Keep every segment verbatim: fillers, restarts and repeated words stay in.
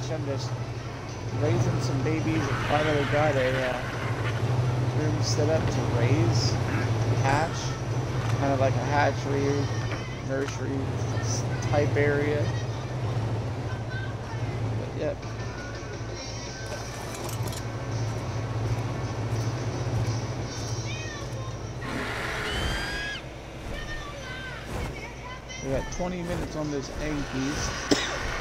hatch. I'm just raising some babies and finally got a uh, room set up to raise, hatch, kind of like a hatchery, nursery type area. But yeah. We got twenty minutes on this egg piece.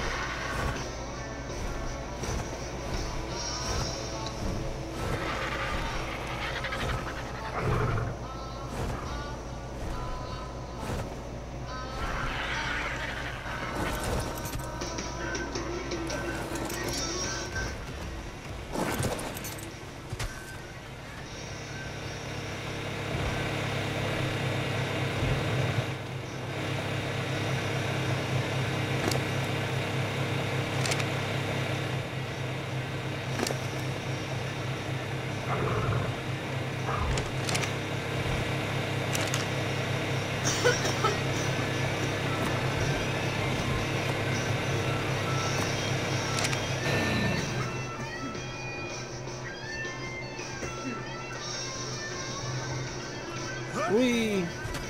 Whee!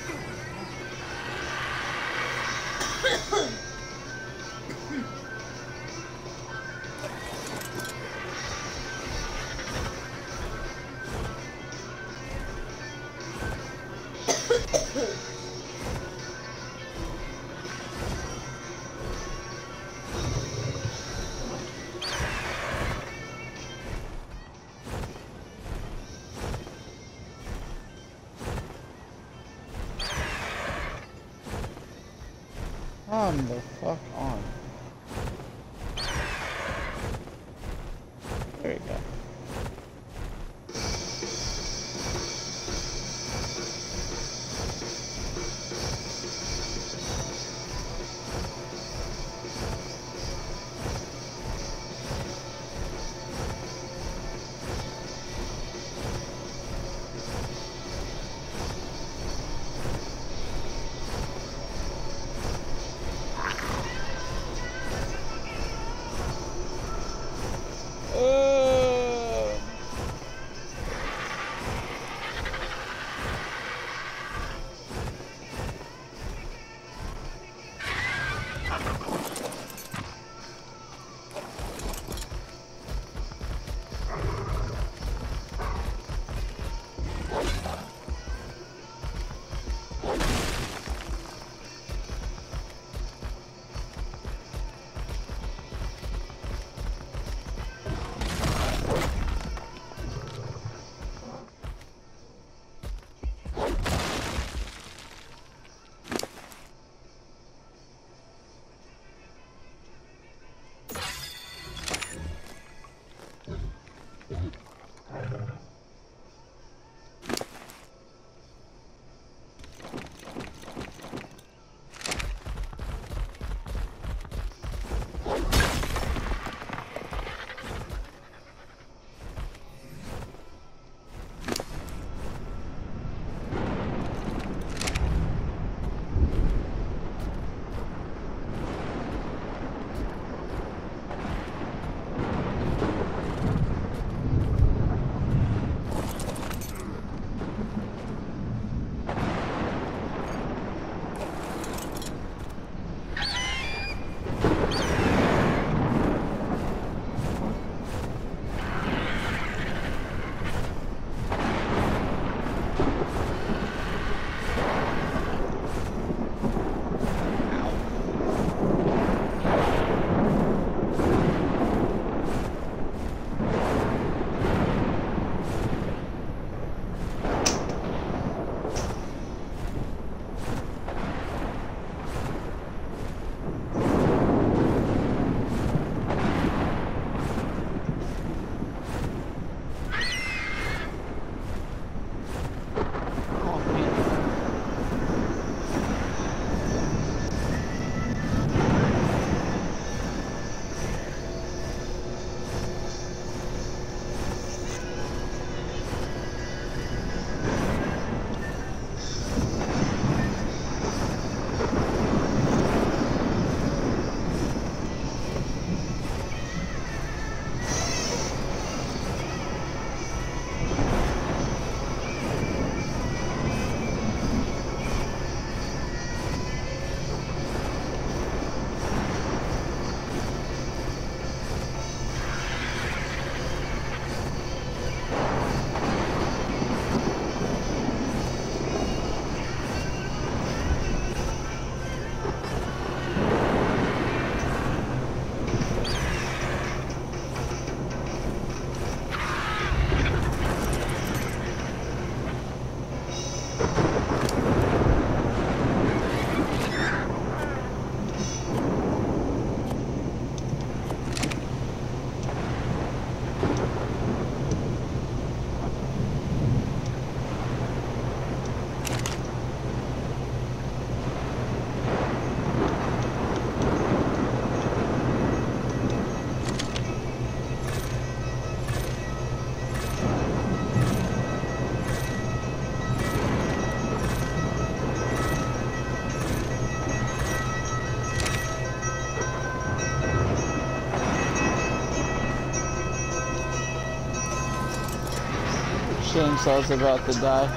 Come the fuck on. There you go. Chainsaw's about to die.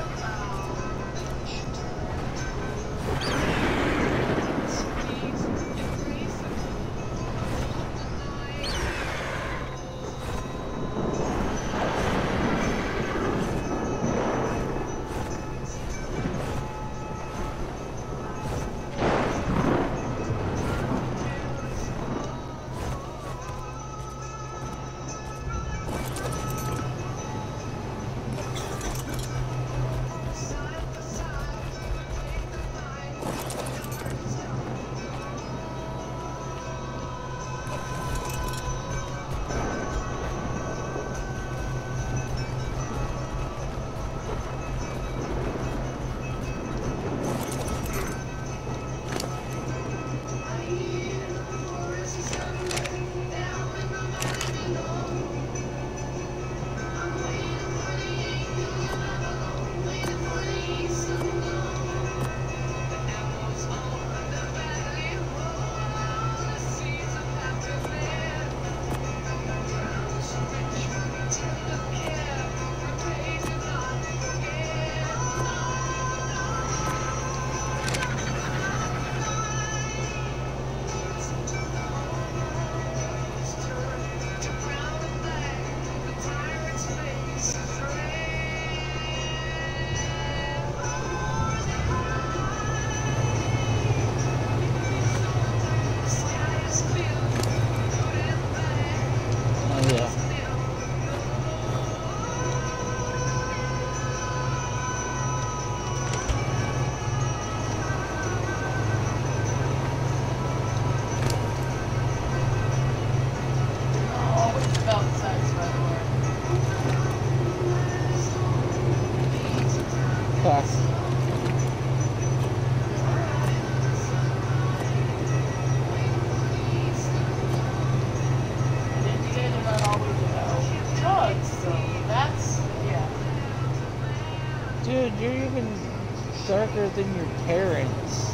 Dude, you're even darker than your parents.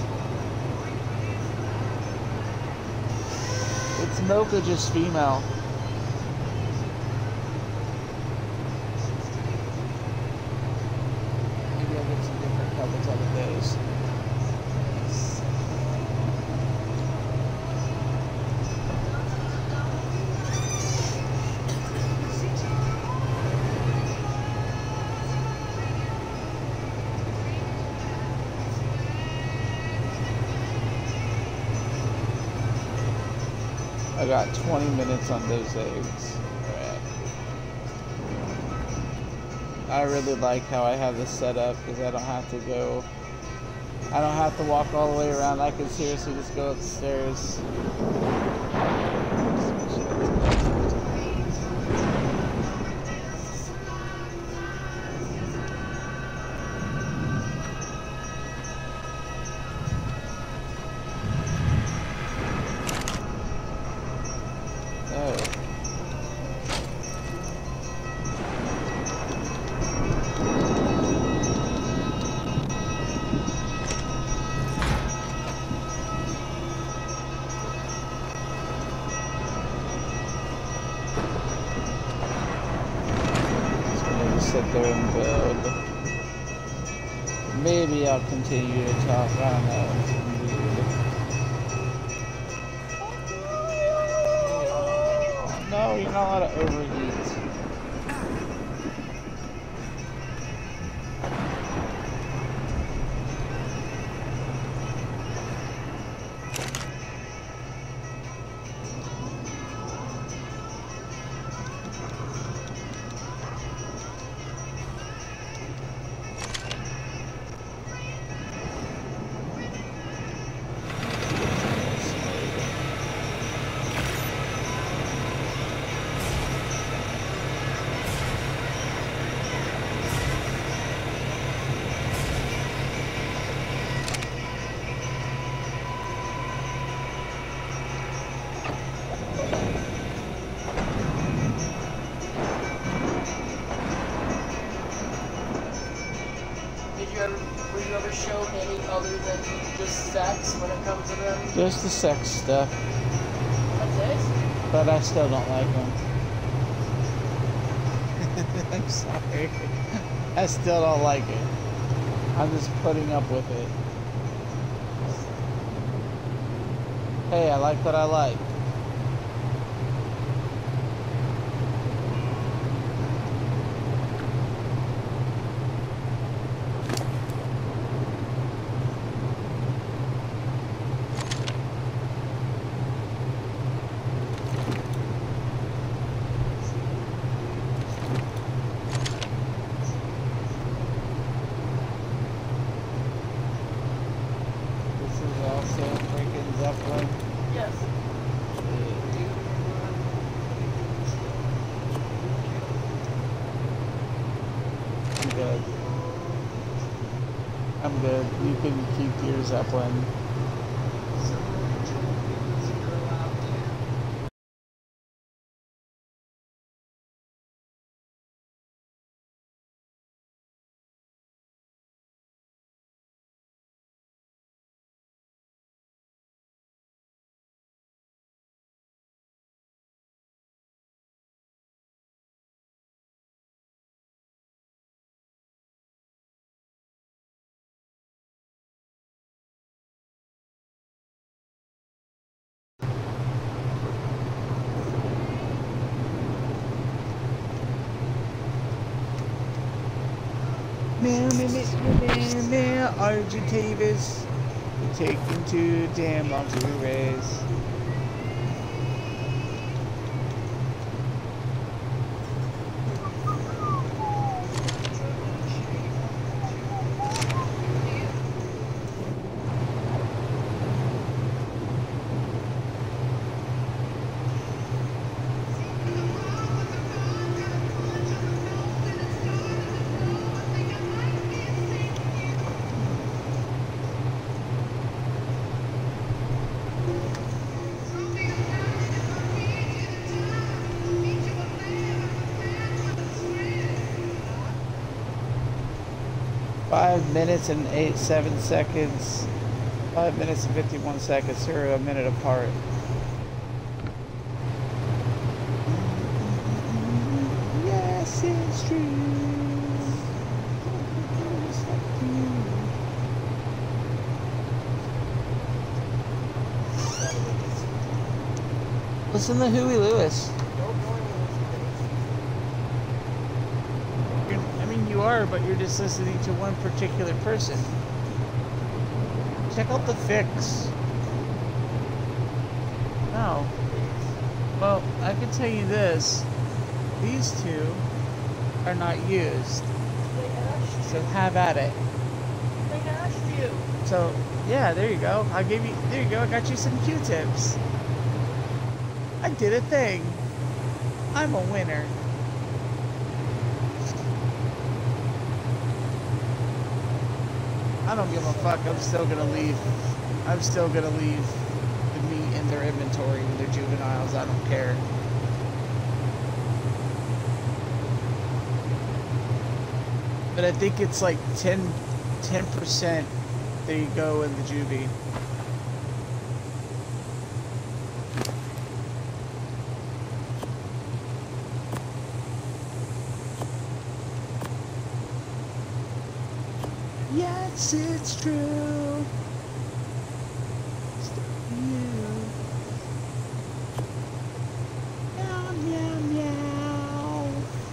It's Mocha, just female. Maybe I'll get some different colors out of those. I got twenty minutes on those eggs. Right. I really like how I have this set up because I don't have to go, I don't have to walk all the way around. I can seriously just go upstairs. Sit there and build. Maybe I'll continue to talk. I don't know. It's weird. Oh, no, you're not allowed to overheat. Were you ever shown any other than just sex when it comes to them? Just the sex stuff. That's it? But I still don't like them. I'm sorry. I still don't like it. I'm just putting up with it. Hey, I like what I like. I'm good. You can keep your Zeppelin. Meow, meow, meow, meow, meow, Argie Tavis. You're taking too damn long to raise. Five minutes and eight, seven seconds. Five minutes and fifty-one seconds. Here are a minute apart. Yes, it's true. Listen to Huey Lewis. You are, but you're just listening to one particular person. Check out the fix. No. Well, I can tell you this. These two are not used. So have at it. They asked you. So, yeah, there you go. I gave you, there you go. I got you some Q-tips. I did a thing. I'm a winner. I don't give a fuck. I'm still gonna leave. I'm still gonna leave the meat in their inventory when they're juveniles. I don't care. But I think it's like ten percent. There you go in the juvie. Yes, it's true. It's you. Meow, meow, meow.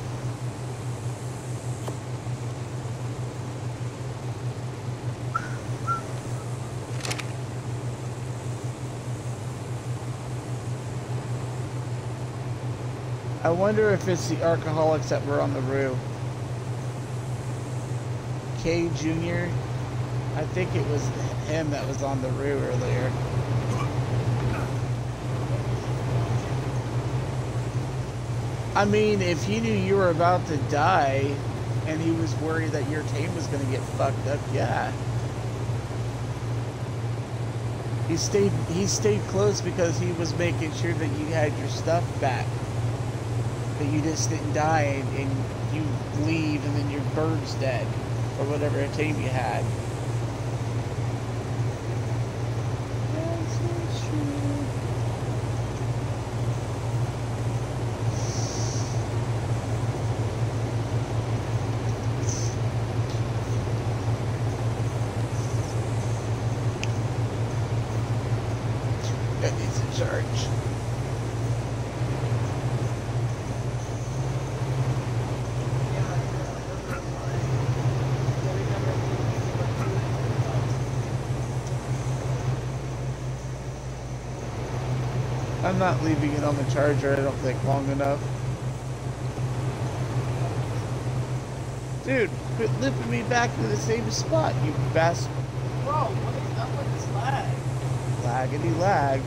I wonder if it's the alcoholics that were on the roof. K Junior I think it was him that was on the roo earlier. I mean, if he knew you were about to die and he was worried that your team was going to get fucked up, yeah. He stayed he stayed close because he was making sure that you had your stuff back. That you just didn't die and, and you leave and then your bird's dead. Or whatever team you had. Yes, it's true. that needs a charge. I'm not leaving it on the charger, I don't think, long enough. Dude, quit lifting me back to the same spot, you bastard. Bro, what is up with this lag? Laggity lag.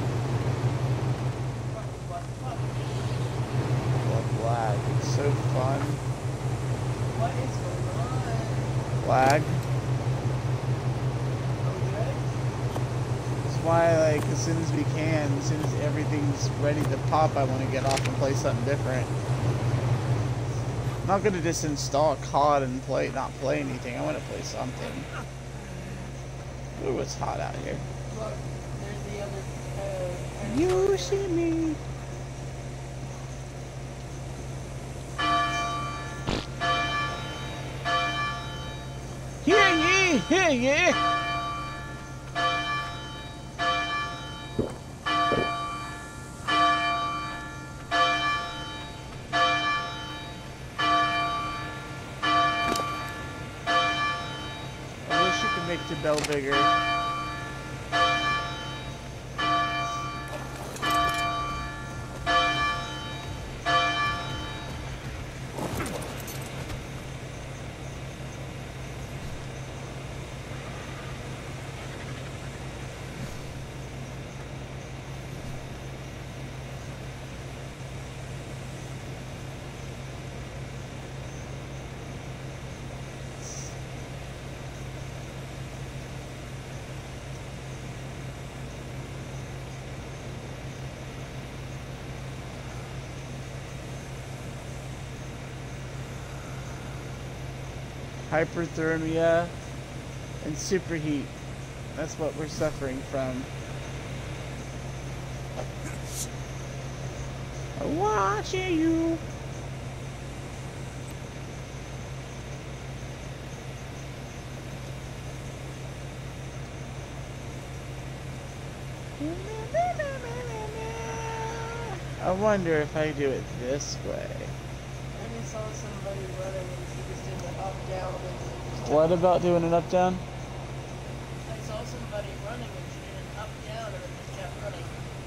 What, what, what? Love lag, it's so fun. What is going on? Lag. Okay. That's why, like, as soon as we can, as soon as everything's ready to pop, I want to get off and play something different. I'm not going to just install C O D and play, not play anything. I want to play something. Ooh, it's hot out here. Look, there's the other, uh... You see me. Hear ye, hear ye. Make the bell bigger. Hyperthermia and superheat. That's what we're suffering from. I'm watching you. I wonder if I do it this way. I just saw somebody running and she just did an up down and just kept What about doing an up down? I saw somebody running and she did an up down and it just kept running.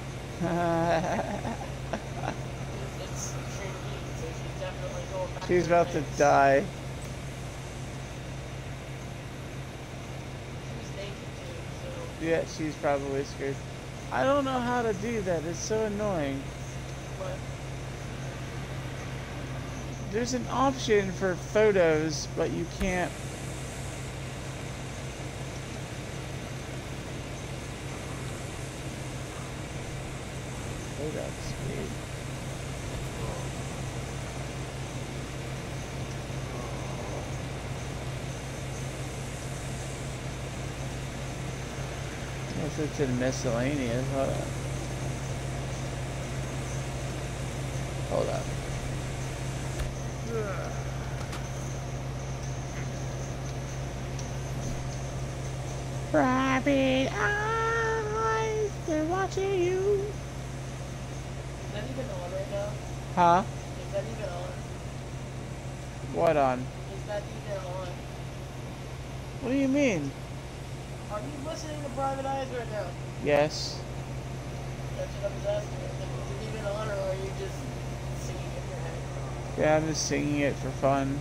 It's, it's extreme heat, so she's definitely going back. She's to about the to base. die. She was naked too, so. Yeah, she's probably scared. I don't know how to do that. It's so annoying. What? There's an option for photos, but you can't. Photo speed. Guess it's in miscellaneous. Hold up. Hold up. Rabbit eyes, they're watching you. Is that even on right now? Huh? Is that even on? What on? Is that even on? What do you mean? Are you listening to Private Eyes right now? Yes. That's what I was asking. Is it even on, or are you just singing in your head? Yeah, I'm just singing it for fun.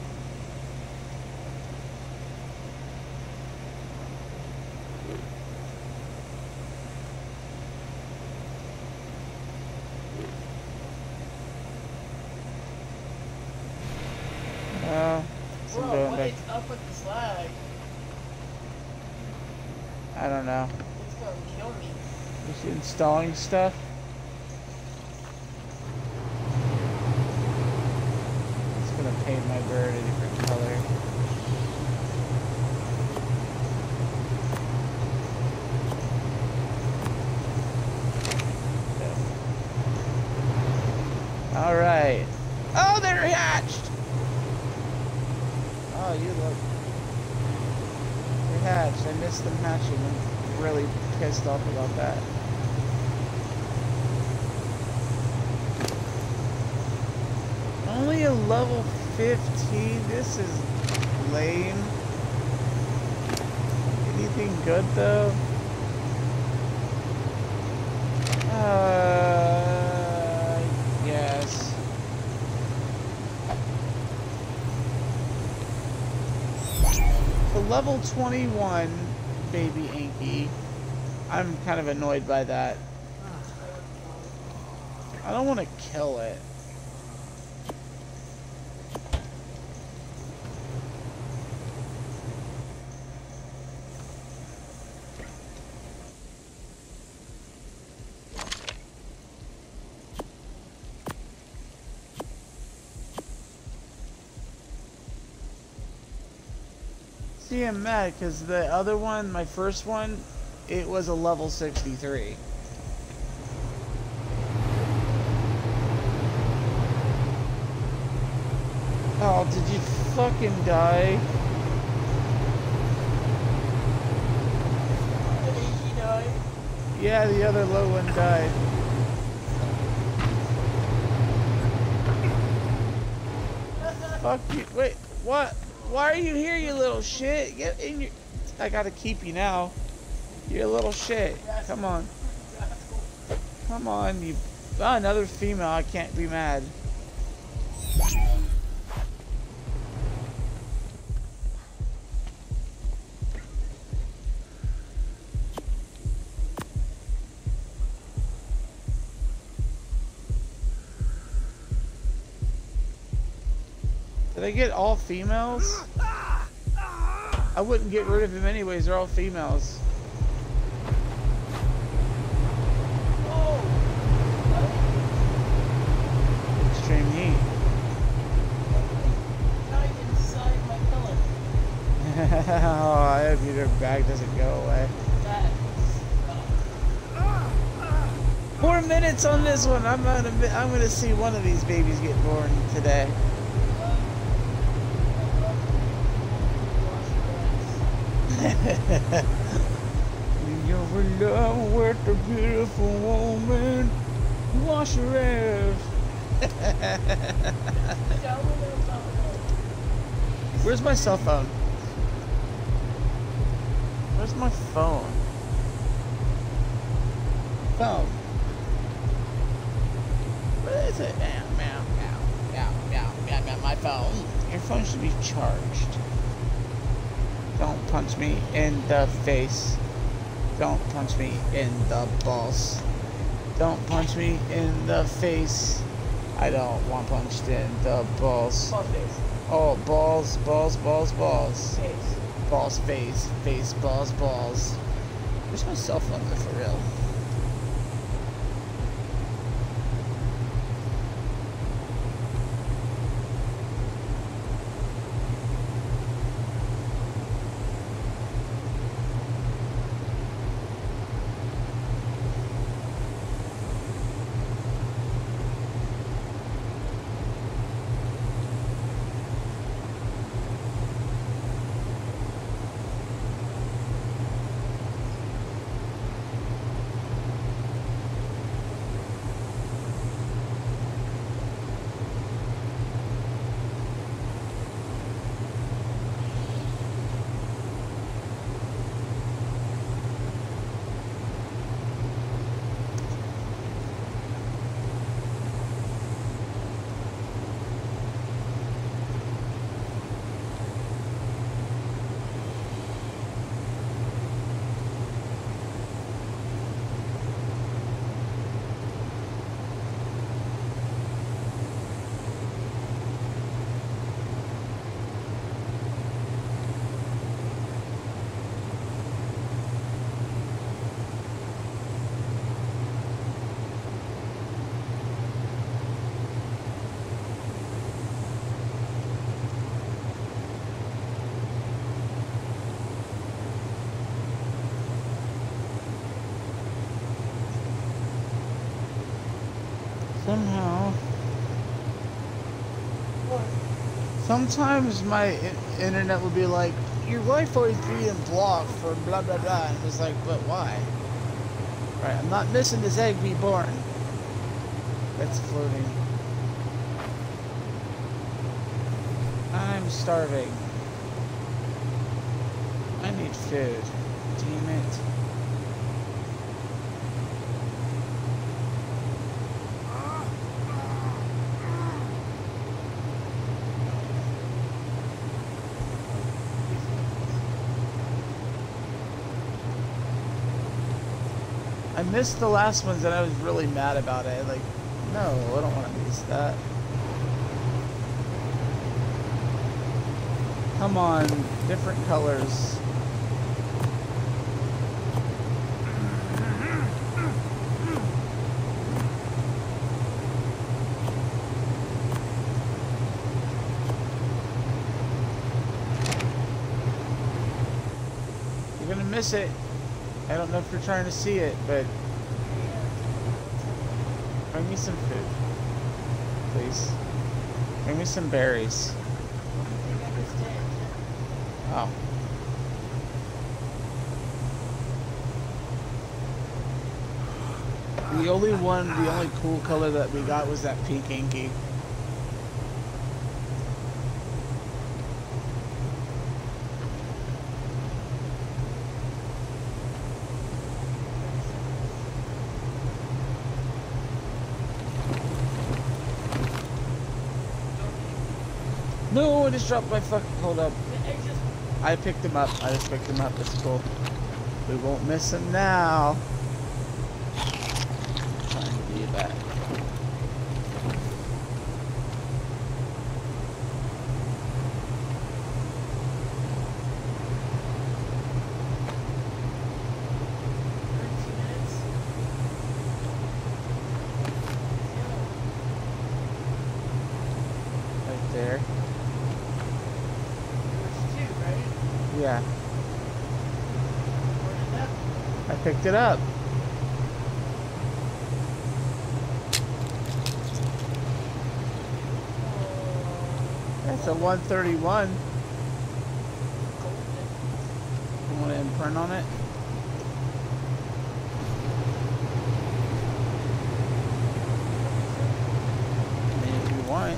Uh, so I'm Bro, going what back. is up with this lag? I don't know. It's gonna kill me. Just installing stuff. It's gonna paint my bird a different color. All right. Oh, they're hatched. Oh, you look. They're hatched. I missed them hatching. I'm really pissed off about that. level fifteen. This is lame. Anything good though? Uh, yes. For level twenty-one, baby Inky, I'm kind of annoyed by that. I don't want to kill it. See, I'm mad because the other one, my first one, it was a level sixty-three. Oh, did you fucking die? Did he die? Yeah, the other low one died. Fuck you. Wait, what? Why are you here, you little shit? Get in your... I gotta keep you now. You're a little shit. Come on. Come on, you... Oh, another female. I can't be mad. Did I get all females? I wouldn't get rid of him anyways, they're all females. Oh! Extreme heat. Died inside my pillow. Oh, I hope your bag doesn't go away. That Four minutes on this one. I'm gonna, I'm gonna see one of these babies get born today. You're in love with a beautiful woman. Wash your ass. Where's my cell phone? Where's my phone? Phone. Where is it? Meow, meow, meow, meow, meow, meow, meow. My phone. Your phone should be charged. Don't punch me in the face. Don't punch me in the balls. Don't punch me in the face. I don't want punched in the balls. Balls face. Oh, balls, balls, balls, balls. Face. Balls, face, face, balls, balls. Where's my cell phone though, for real? Somehow. Sometimes my internet would be like, your Wi-Fi is being blocked for blah blah blah, and it was like, but why? Right, I'm not missing this egg be born. That's floating. I'm starving. I need food. Damn it. I missed the last ones and I was really mad about it. Like, no, I don't want to miss that. Come on, different colors. You're gonna miss it. I don't know if you're trying to see it, but bring me some food, please. Bring me some berries. Oh. The only one, the only cool color that we got was that pink inky. No, I just dropped my fucking, hold up. I picked him up. I just picked him up. It's cool. We won't miss him now. I'm trying to be back. Right there. Yeah. I picked it up. That's a one thirty-one. You want to imprint on it? I mean, if you want.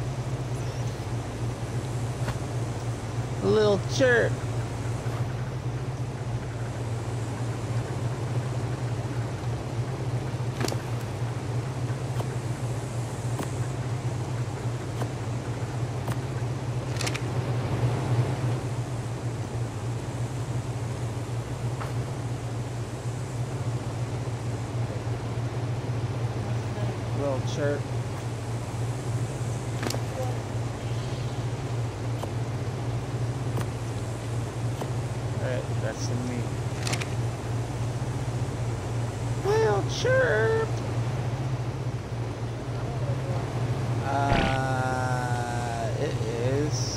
A little chirp. Little chirp. Alright, that's the meat. Little chirp. Uh, it is.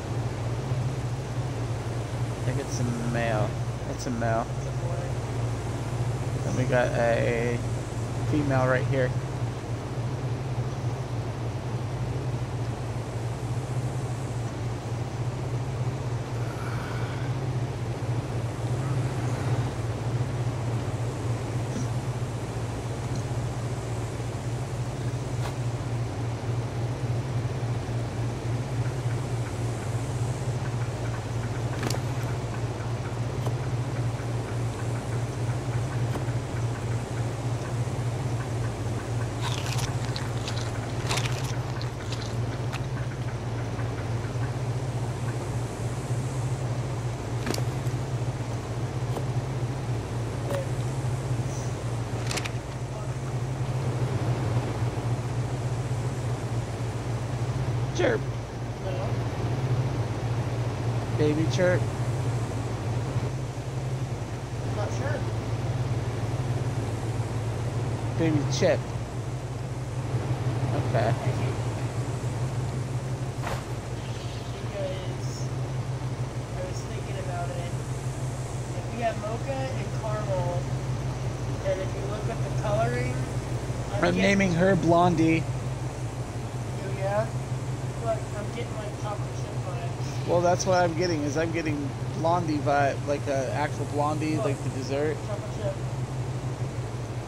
I think it's a male. It's a male. Then we got a female right here. Chirp. No. Baby chirp. I'm not sure. Baby chip. Okay. Because I was thinking about it. If we have mocha and caramel, and if you look at the coloring, I'm, I'm getting, naming her Blondie. Oh, yeah? Look, I'm getting like chocolate chip vibes. Well, that's what I'm getting. Is I'm getting Blondie vibe, like a actual Blondie, Look, like the dessert. chocolate chip.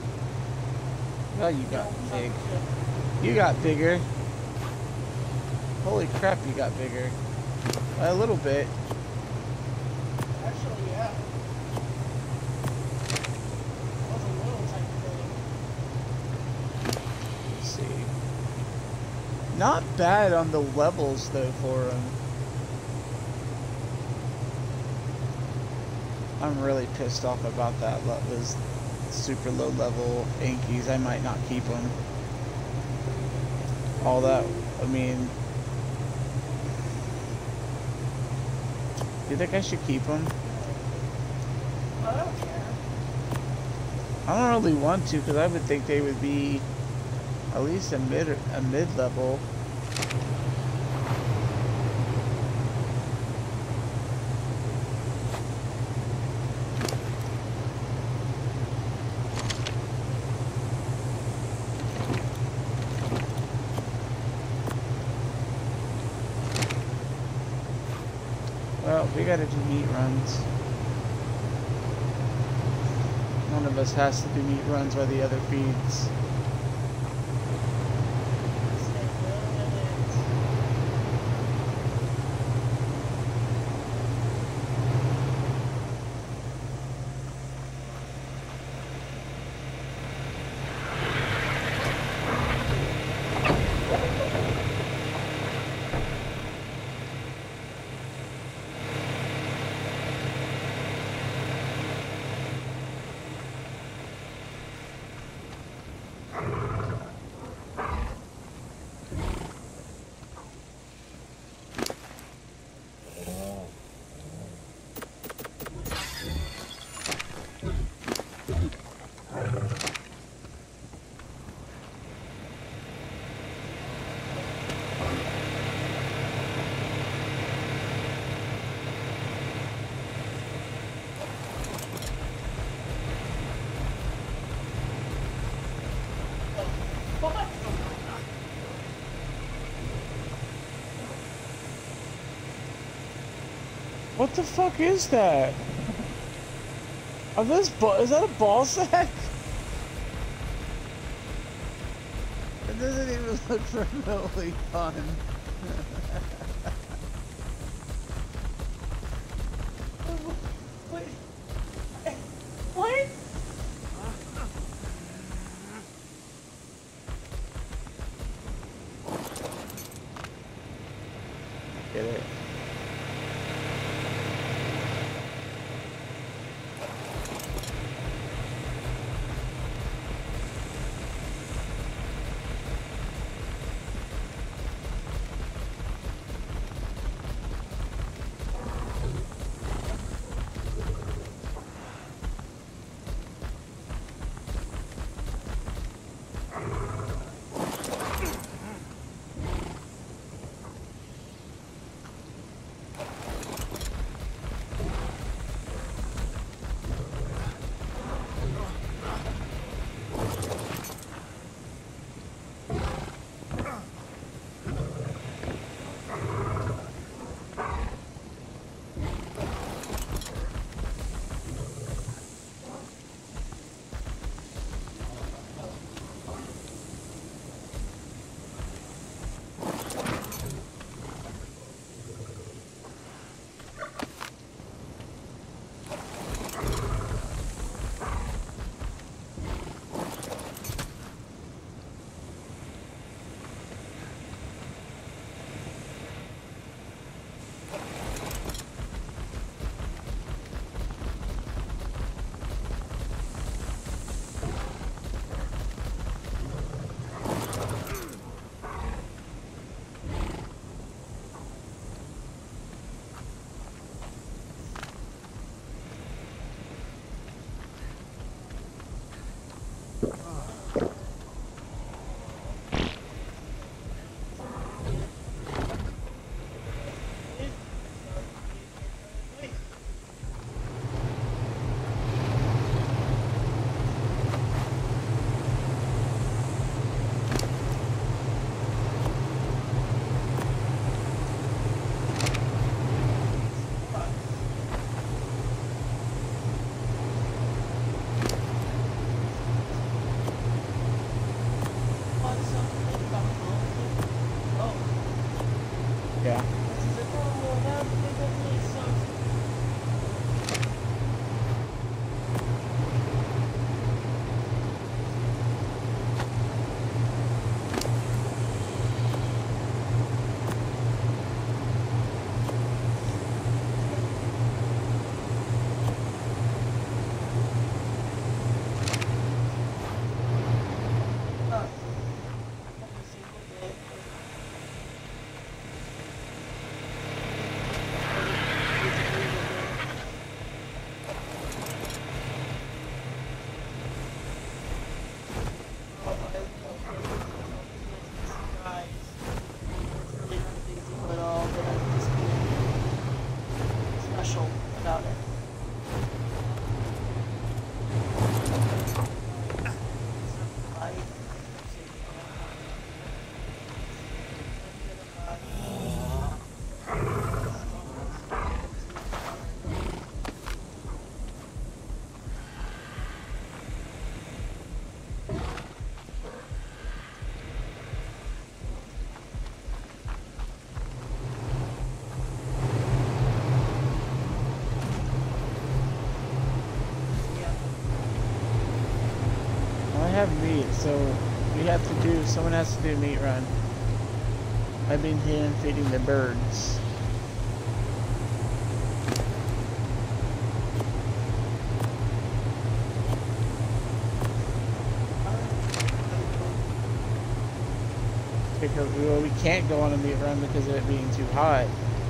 Oh, you got No, big. chocolate chip. You got bigger. Holy crap, you got bigger. A little bit. Actually, yeah. That was a little tiny thing. Let's see. Not bad on the levels though for him. I'm really pissed off about that. Those super low level Yankees. I might not keep them. All that, I mean, do you think I should keep them? I don't care. I don't really want to, because I would think they would be at least a mid a mid level. Well, we gotta do meat runs. One of us has to do meat runs while the other feeds. What the fuck is that? Are those ba- is that a ball sack? It doesn't even look remotely fun. What? What? Get it? have meat, so we have to do, someone has to do a meat run. I've been hand feeding the birds. Because well, we can't go on a meat run because of it being too hot.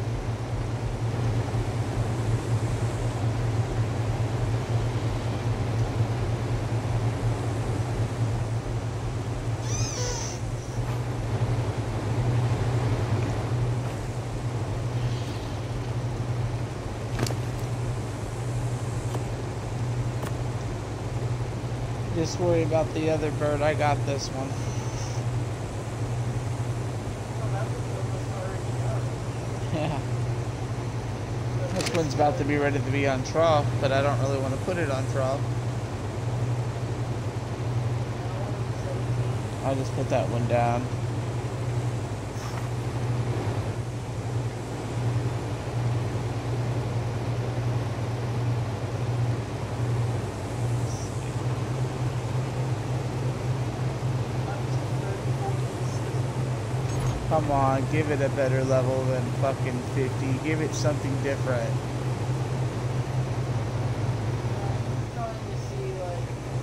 Just worry about the other bird. I got this one. Yeah. This one's about to be ready to be on trough, but I don't really want to put it on trough. I'll just put that one down. Come on, give it a better level than fucking fifty. Give it something different. I'm trying to see, like,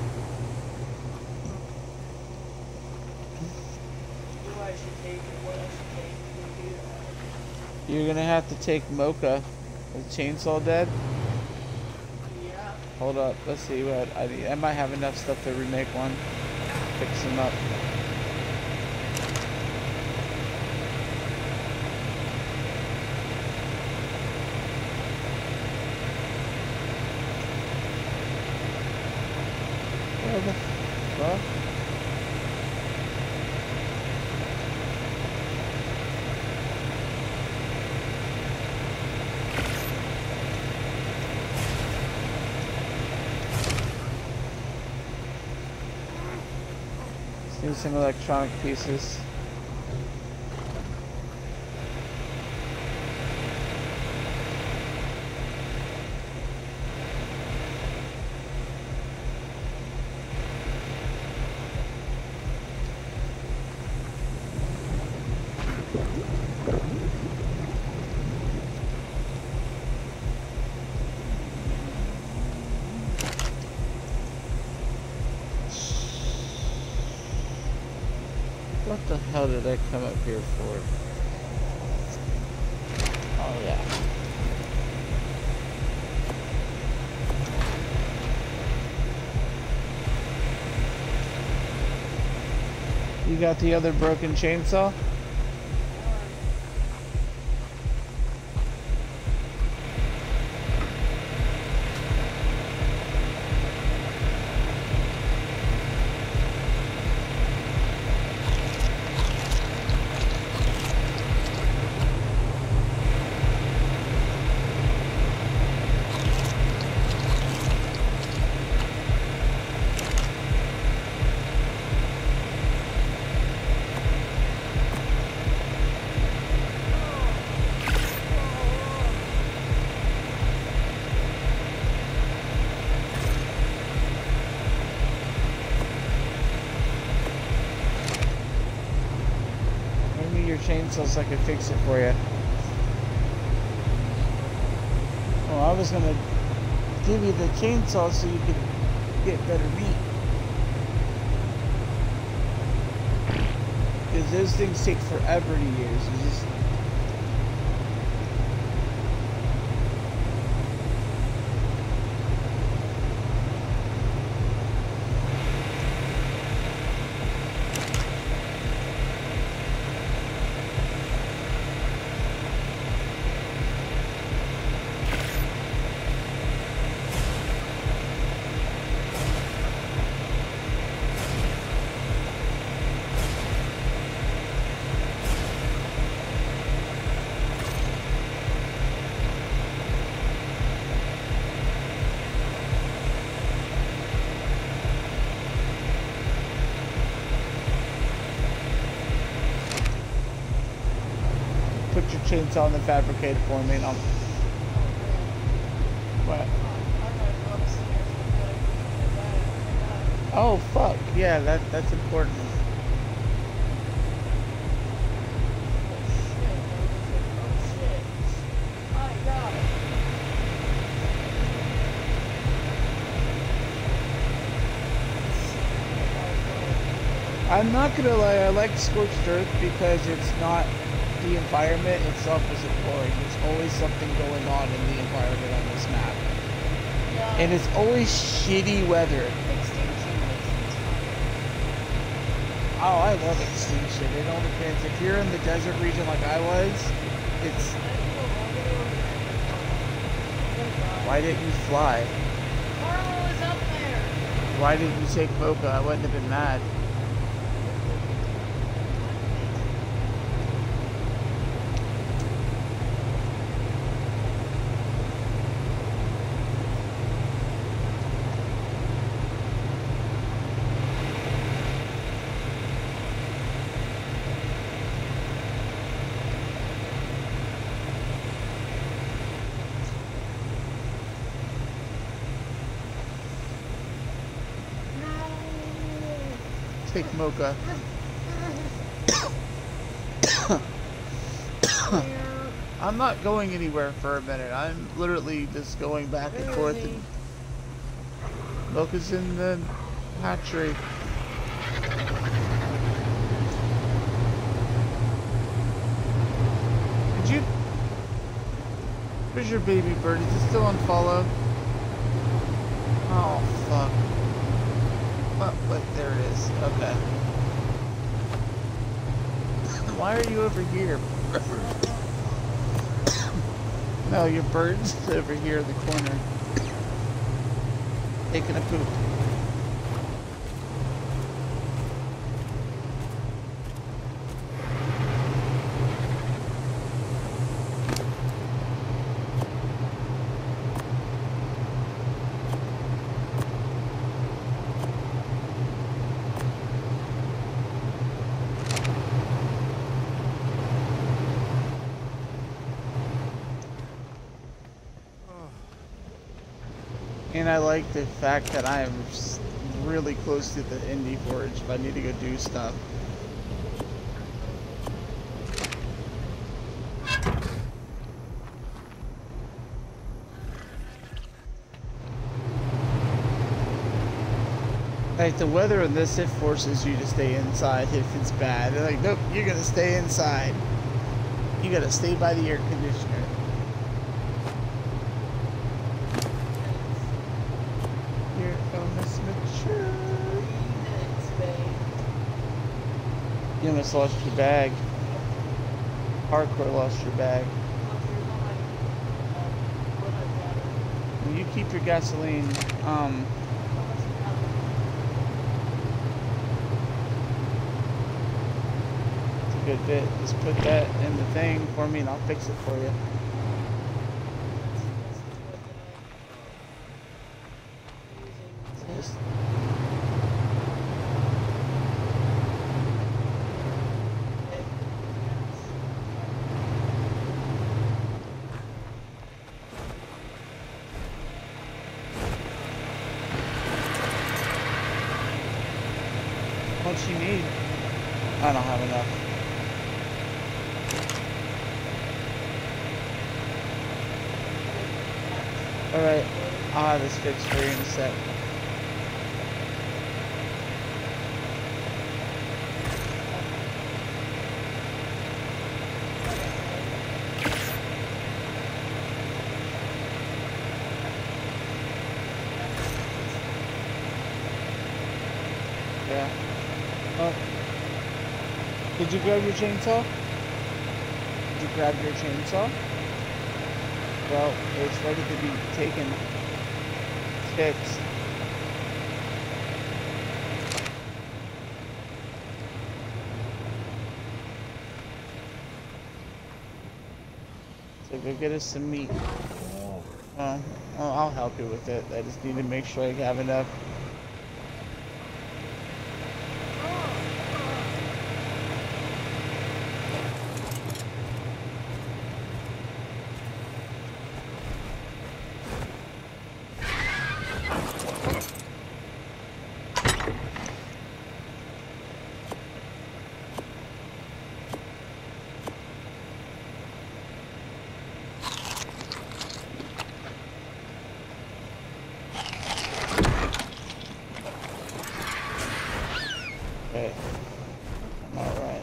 who I should take and what I should take to do that. You're gonna have to take Mocha. Is Chainsaw dead? Yeah. Hold up, let's see what I need. I might have enough stuff to remake one. Fix him up. What the fuck? Just need some electronic pieces. What the hell did I come up here for? Oh yeah. You got the other broken chainsaw? Chainsaw so I could fix it for you. Well, I was gonna give you the chainsaw so you could get better meat. Because those things take forever to use. You just put your chainsaw in the fabricator for me and I'll... What? Oh fuck, yeah, that that's important. I'm not gonna lie, I like Scorched Earth because it's not the environment itself isn't boring. There's always something going on in the environment on this map. Yeah. And it's always shitty weather. Extinction makes me tired. Oh, I love Extinction. It all depends. If you're in the desert region like I was, it's... Why didn't you fly? Carlo is up there. Why didn't you take Mocha? I wouldn't have been mad. Take Mocha. I'm not going anywhere for a minute. I'm literally just going back and forth. And Mocha's in the hatchery. Did you? Where's your baby bird? Is it still on follow? Oh fuck. Oh, wait, there it is. Okay. Why are you over here? No, your bird's over here in the corner. Taking a poop. And I like the fact that I am really close to the Indie Forge if I need to go do stuff. Like the weather in this, it forces you to stay inside if it's bad. They're like, nope, you're gonna stay inside. You gotta stay by the air conditioner. You almost lost your bag. Hardcore lost your bag. When you keep your gasoline, um... it's a good bit. Just put that in the thing for me and I'll fix it for you. Just what you need. I don't have enough. Alright, I'll have this fixed for you in a sec. Yeah. Oh. Did you grab your chainsaw? Did you grab your chainsaw? Well, it's ready to be taken. Fixed. So go get us some meat. Oh, well, I'll help you with it. I just need to make sure I have enough. Okay. I'm alright.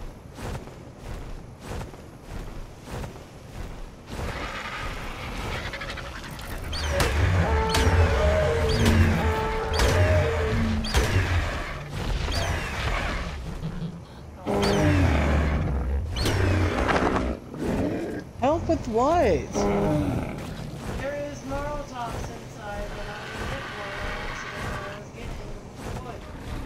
Help with what? There is marl tops inside, and I didn't get one on accident when I was getting wood.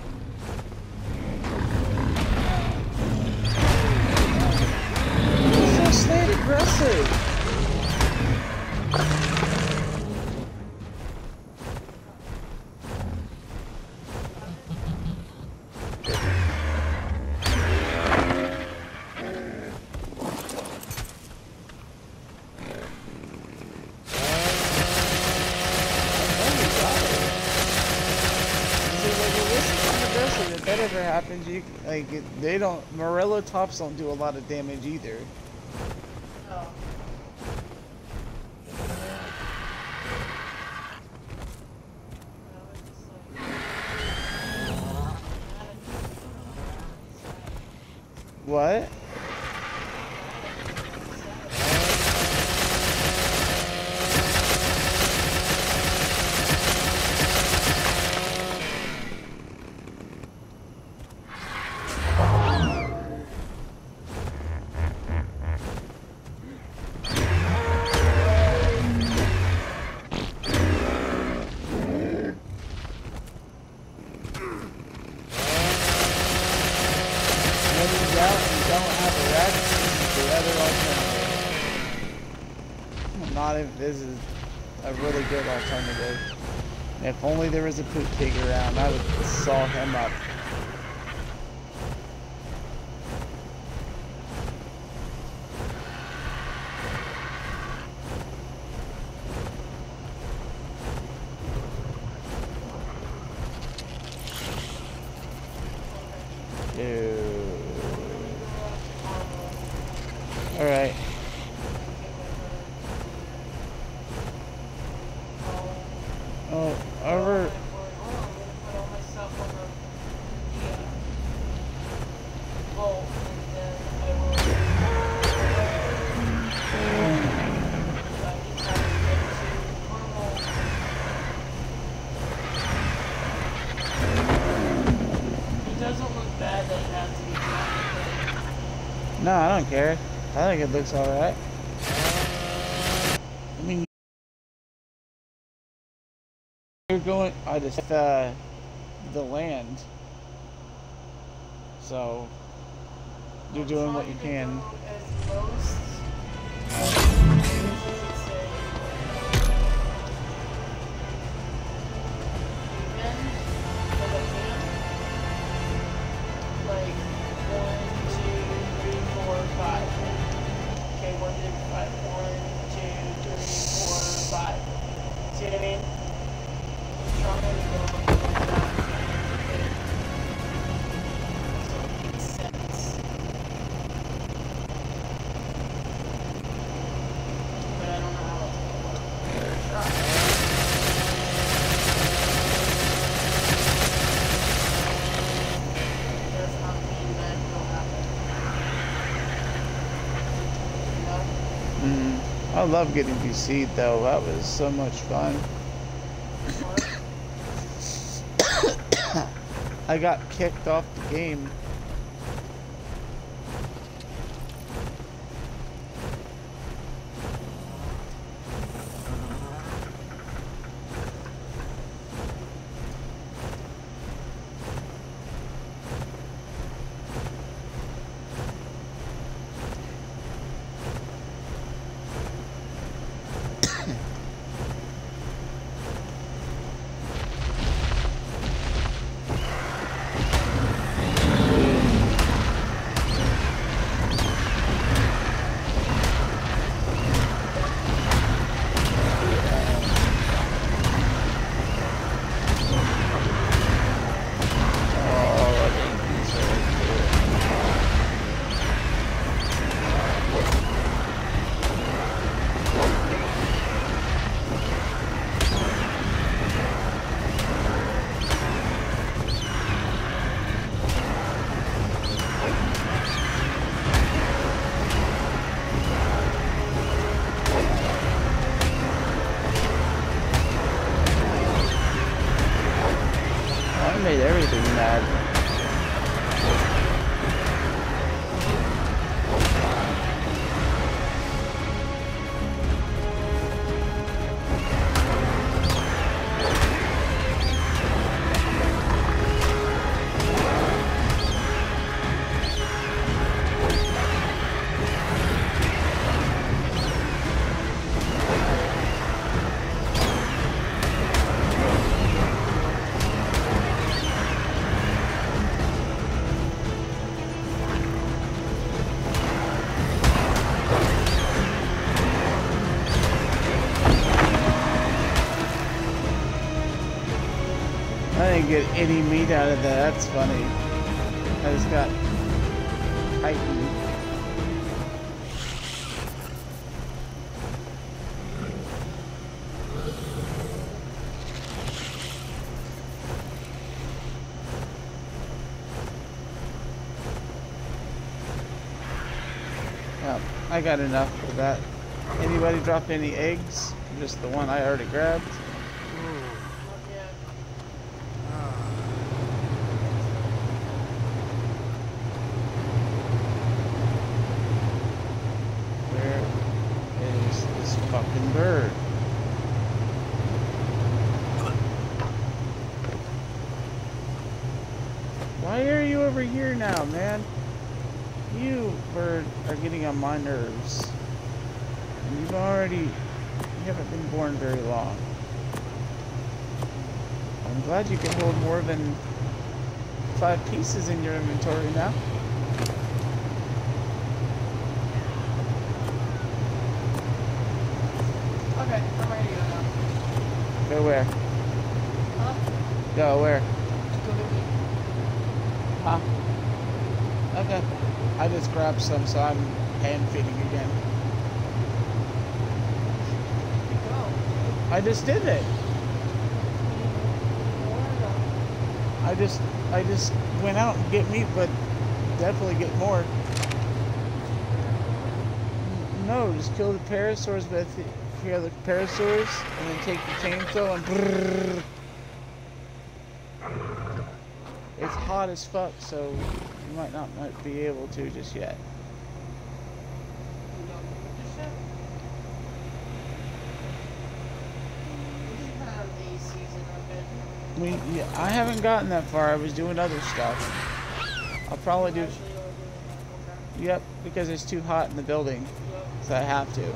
You're so state aggressive. If that ever happens, you like they don't. Morello tops don't do a lot of damage either. Oh. What? Not if this is a really good alternative. If only there was a poop pig around, I would saw him up. Dude. All right. Oh, over. It doesn't look bad that it has to be done. No, I don't care. I think it looks alright. I mean, you're going. I just uh, the land. So you're doing what you can. I love getting V C'd though. That was so much fun. I got kicked off the game. get any meat out of that. That's funny. I just got Titan. Yeah, I got enough for that. Anybody drop any eggs? Just the one I already grabbed. Fucking bird. Why are you over here now, man? You bird are getting on my nerves. And you've already, you haven't been born very long. I'm glad you can hold more than five pieces in your inventory now. Okay, I'm ready to go now. Go where? Huh? Go where? Go get meat. Huh? Okay. I just grabbed some, so I'm hand feeding again. Go. I just did it. I just, I just went out and get meat, but definitely get more. No, just kill the parasaurs with the here the parasaurs, and then take the chainsaw and brrrr. It's hot as fuck, so you might not might be able to just yet. We, yeah, I haven't gotten that far. I was doing other stuff. I'll probably do. Yep, because it's too hot in the building, so I have to.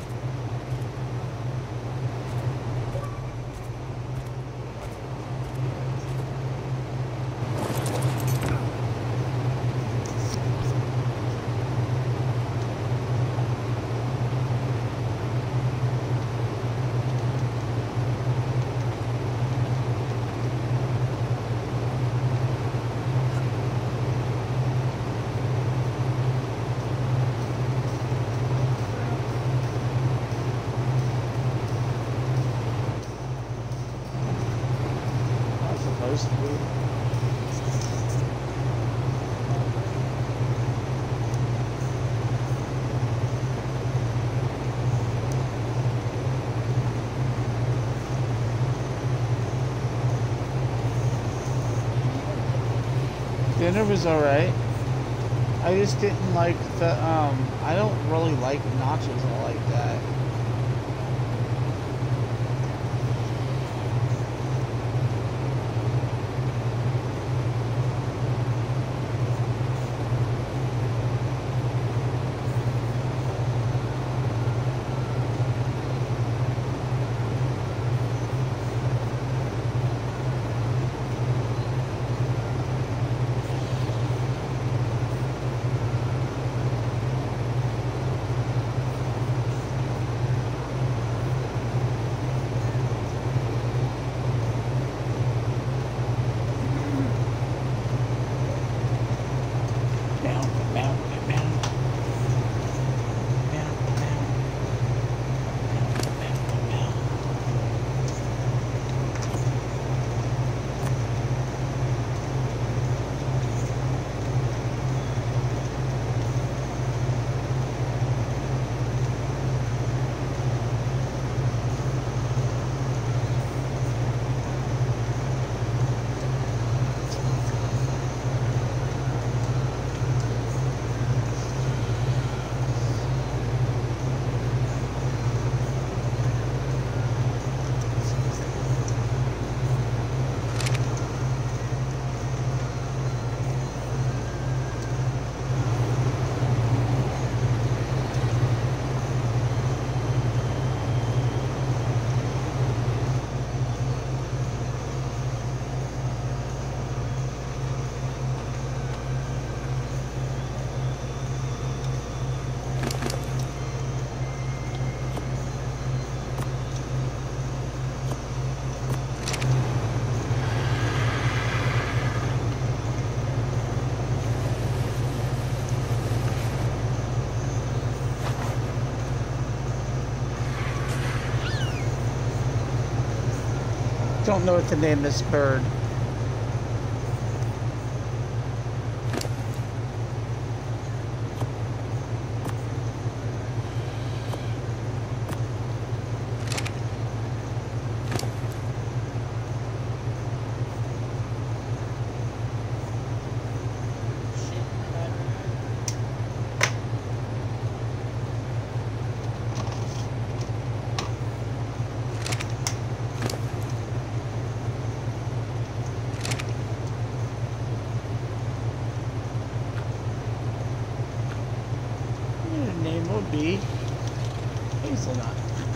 Dinner was alright. I just didn't like the, um, I don't really like nachos all like that. Don't know what to name this bird. Name will be Hazelnut.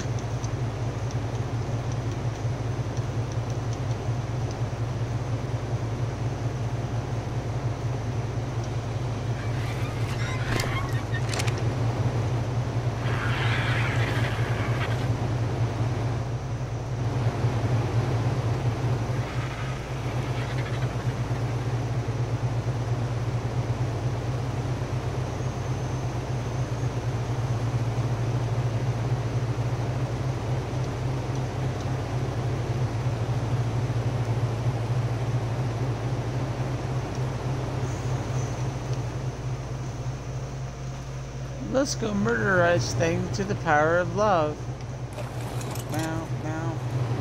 Let's go murderize thing to the power of love. Meow, meow.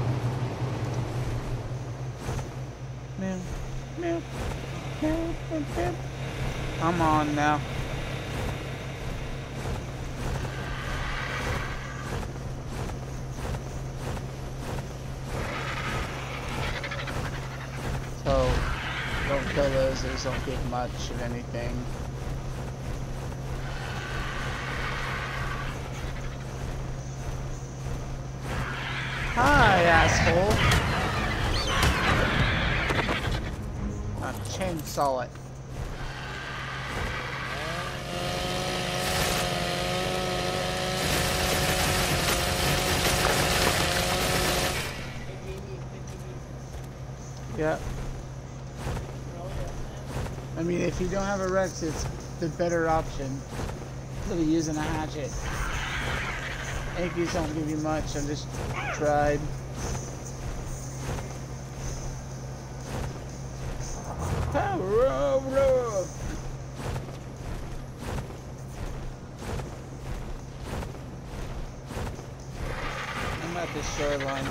Meow, meow, meow, meow, meow. I'm on now. So, don't kill those, those don't get much of anything. Hi, asshole. I'll chainsaw it. Yeah. I mean, if you don't have a Rex, it's the better option. Instead of using a hatchet. Yankees don't give you much, I just tried. Power of love! I'm at the shoreline.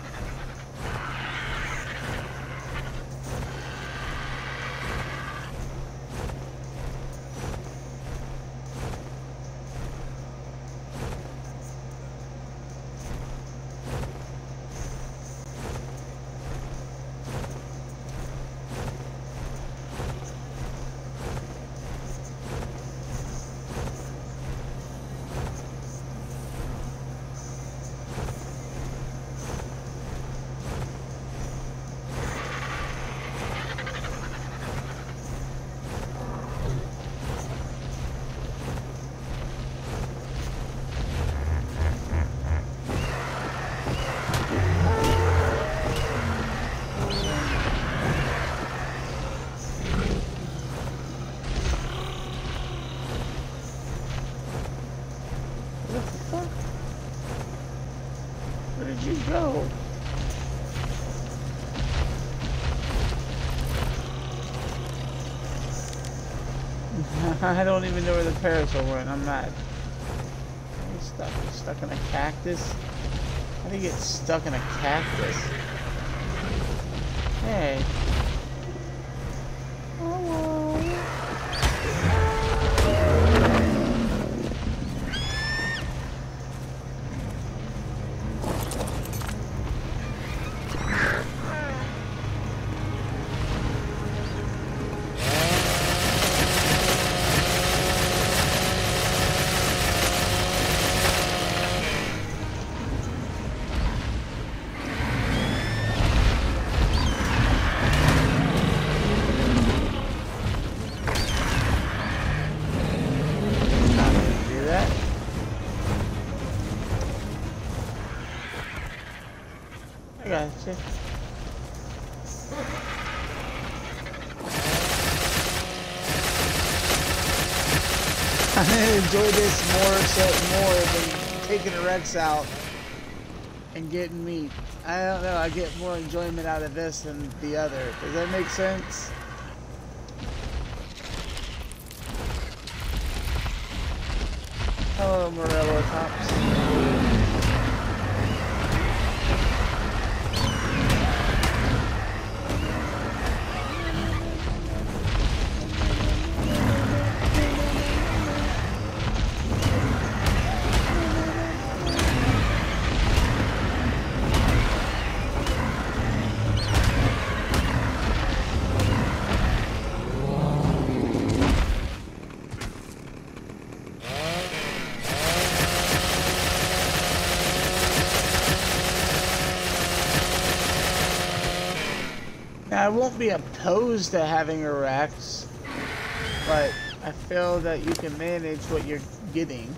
Go. I don't even know where the parasol went. I'm mad. He's stuck. He's stuck in a cactus. How do you get stuck in a cactus? Hey. Gotcha. I'm gonna enjoy this more so more than taking a Rex out and getting meat. I don't know, I get more enjoyment out of this than the other. Does that make sense? Hello, Morello Tops. I won't be opposed to having a Rex, but I feel that you can manage what you're getting.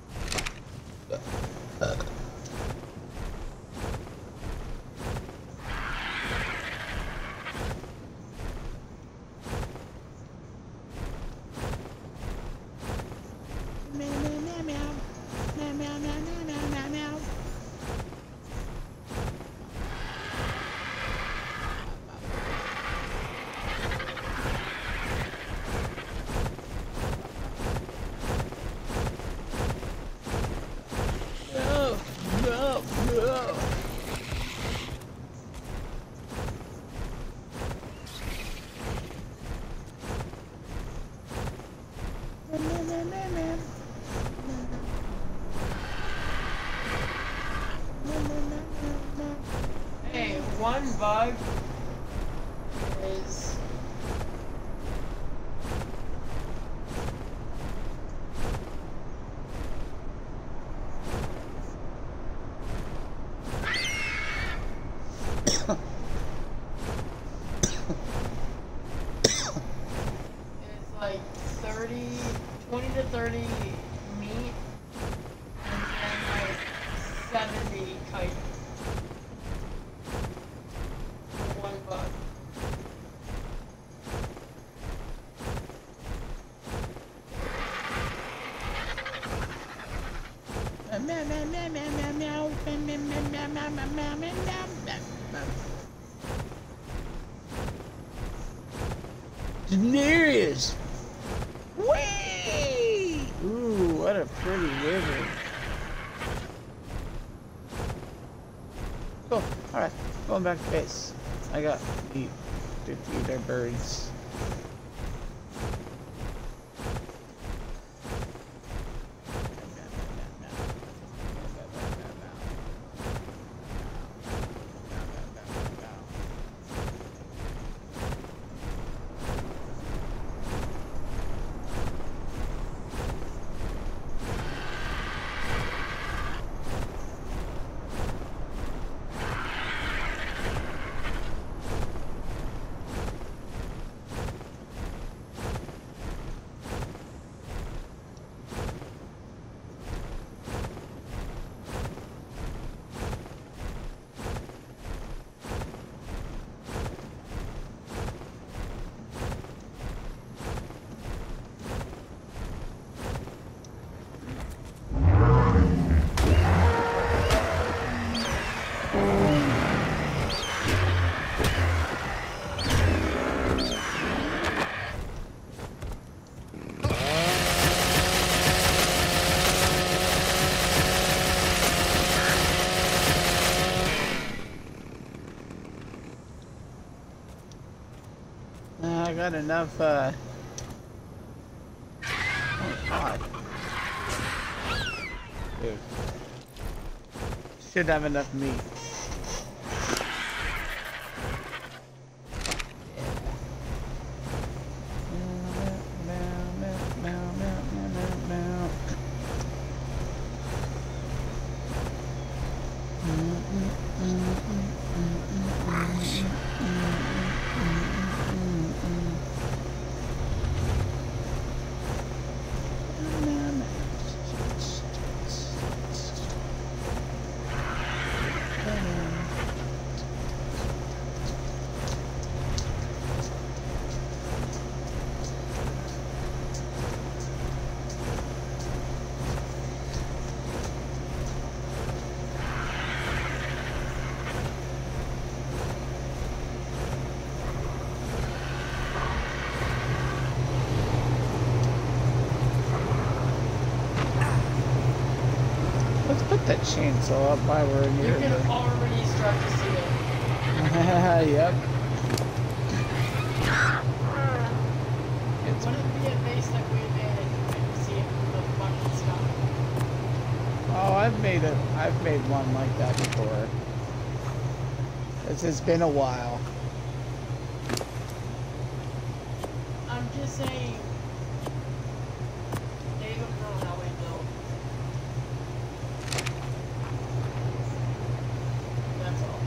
Hey, one bug is it's like thirty, twenty to thirty meat, and then like seventy kite. One bug. Daenerys! Whee! Ooh, what a pretty river. Cool. Alright, going back to base. I got meat to feed our birds. I got enough, uh... oh, God. Dude. Should have enough meat. that chainsaw up while we're You near can the... already start to see it. Yep. It's... Wouldn't be a base like we made it, you can see it from the fucking sky. Oh, I've made a, I've made one like that before. It's, it's been a while. I'm just saying, they don't know how we build. That's all.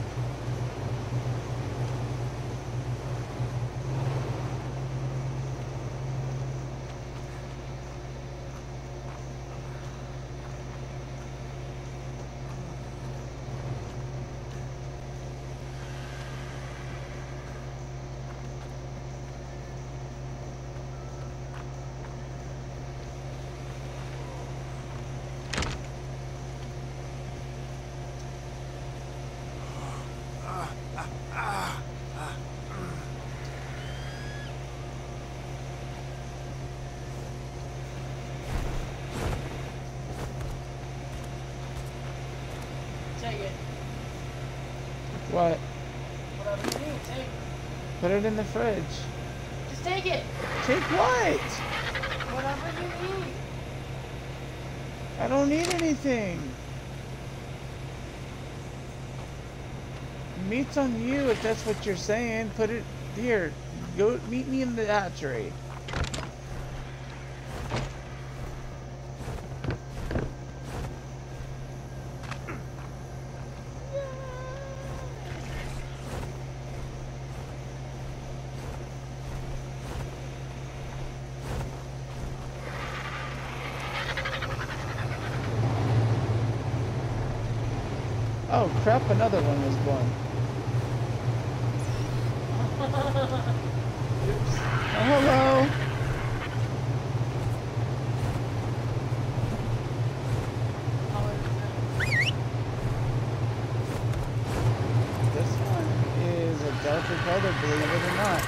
Take it. What? Whatever you need, take it. Put it in the fridge. Just take it. Take what? Whatever you need. I don't need anything. Meat's on you if that's what you're saying. Put it here. Go meet me in the hatchery. Oh crap, another one was born. Oops. Oh, hello. This one is a darker color, believe it or not.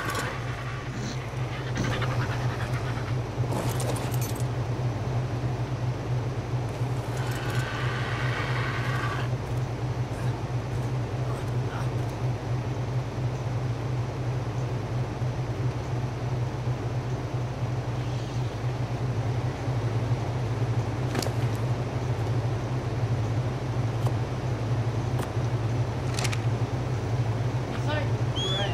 It's like red.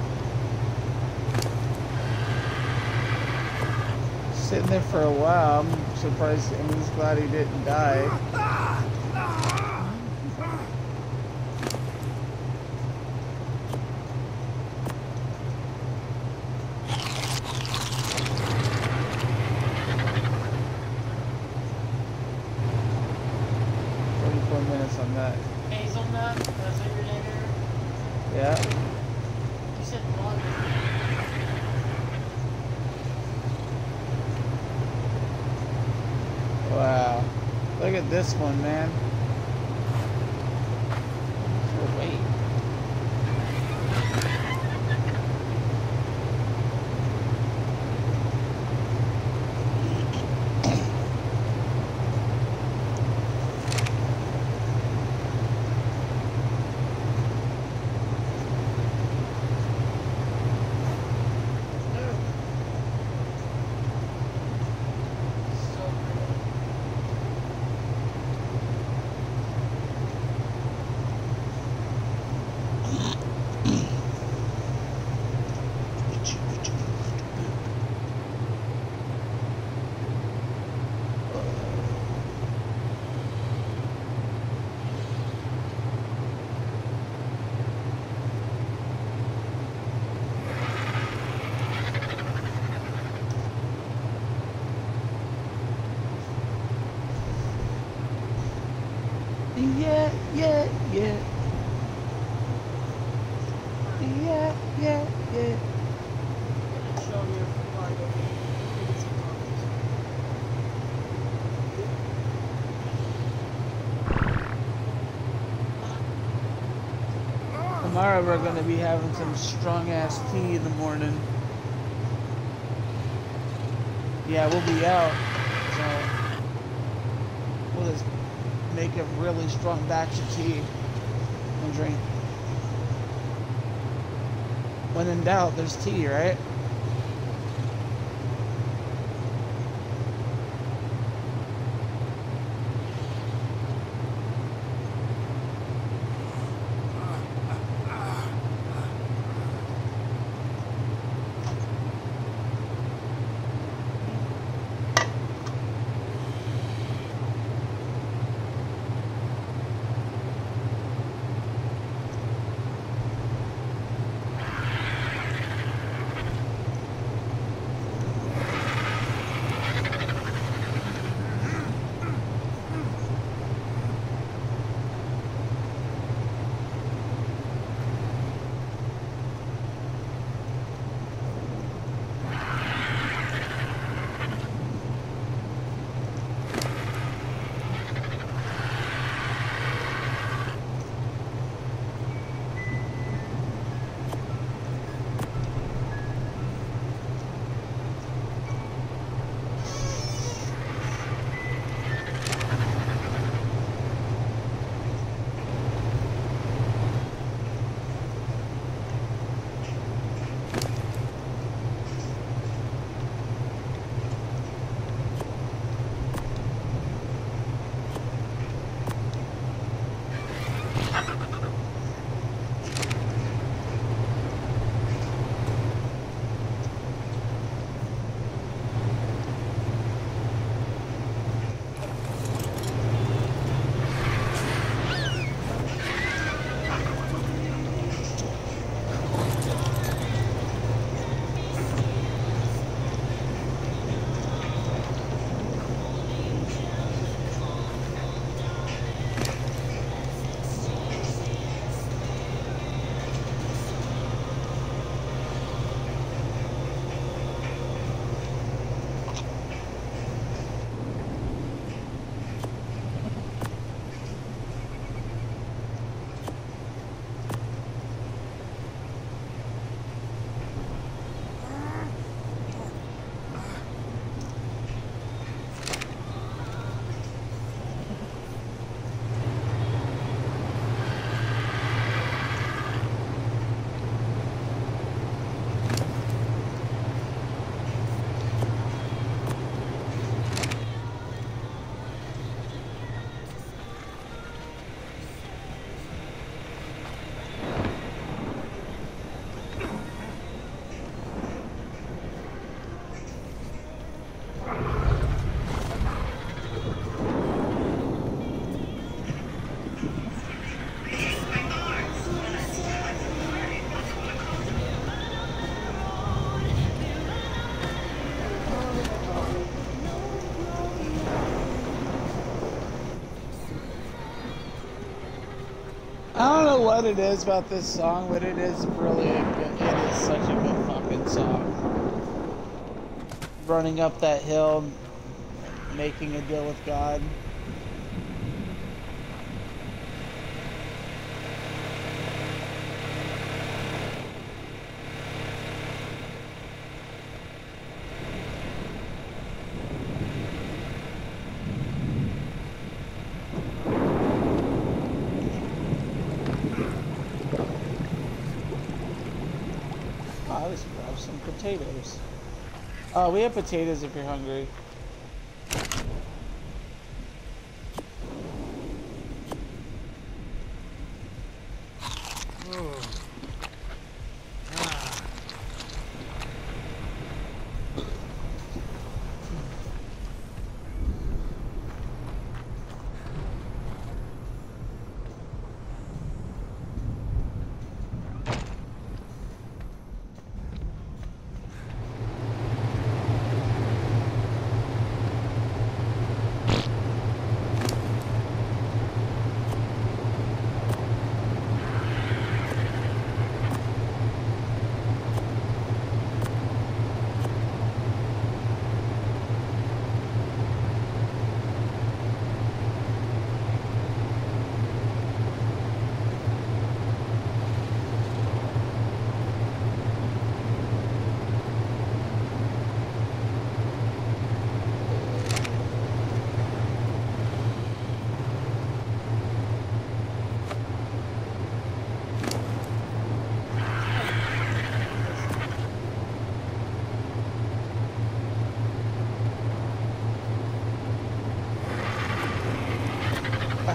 Sitting there for a while. I'm surprised. I'm just glad he didn't die. Forty-four minutes on that. Hazelnut, that's what your name is? Yeah. You said one. Wow. Look at this one, man. Oh, wait. So pretty. Yeah, yeah, yeah. Yeah, yeah, yeah. Gonna show you if I go get some coffee. Tomorrow we're gonna be having some strong ass tea in the morning. Yeah, we'll be out. So we'll just make a really strong batch of tea and drink. When in doubt, there's tea, right? I don't know what it is about this song, but it is really a good, it is such a good fucking song. Running up that hill, making a deal with God. Let's grab some potatoes. Uh, we have potatoes if you're hungry.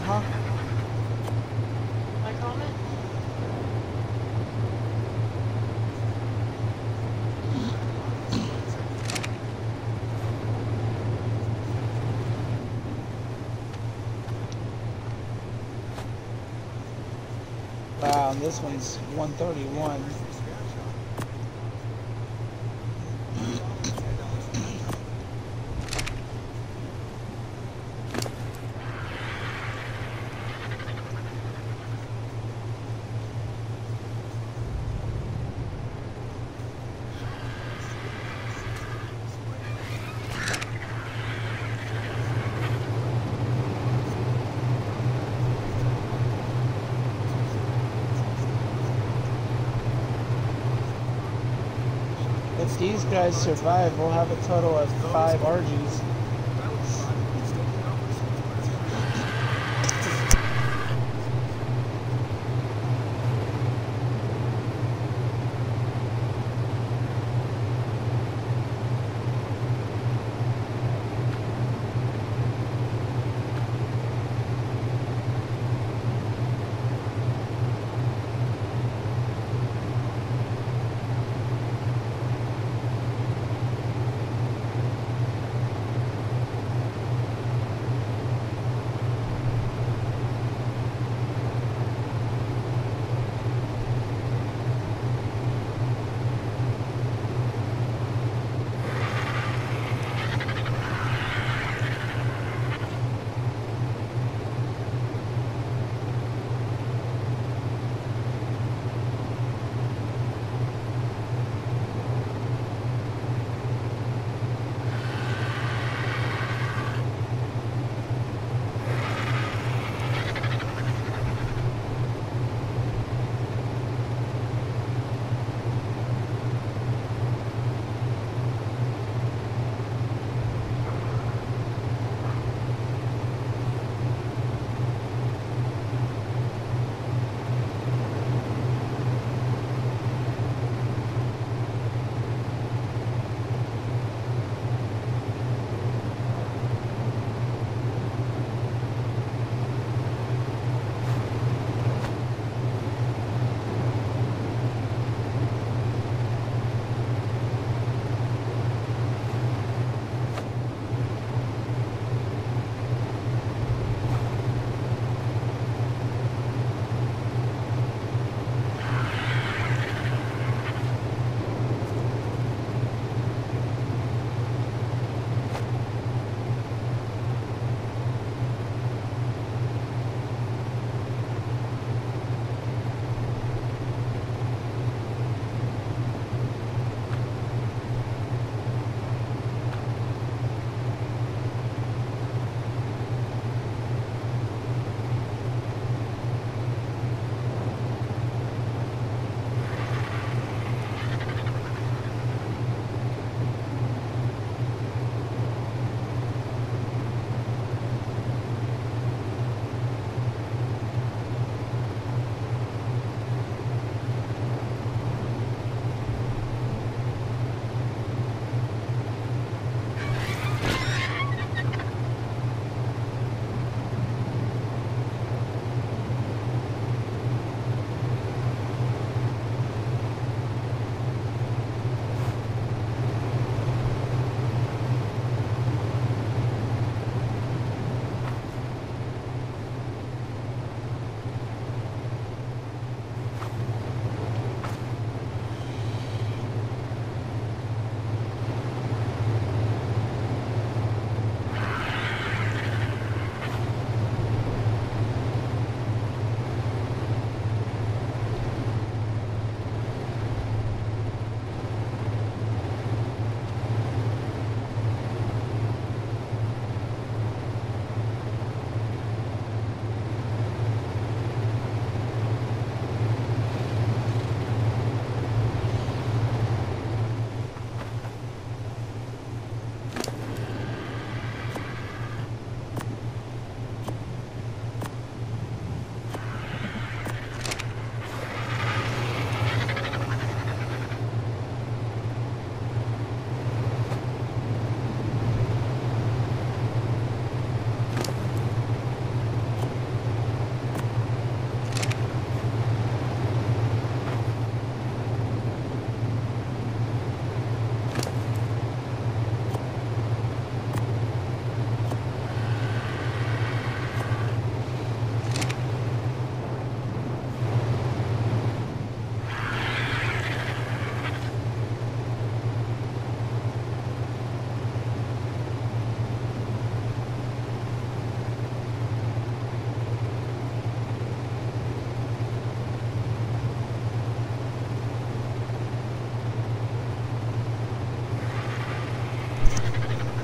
Uh-huh. My comment? Wow, and this one's one thirty-one. If these guys survive, we'll have a total of five Argies.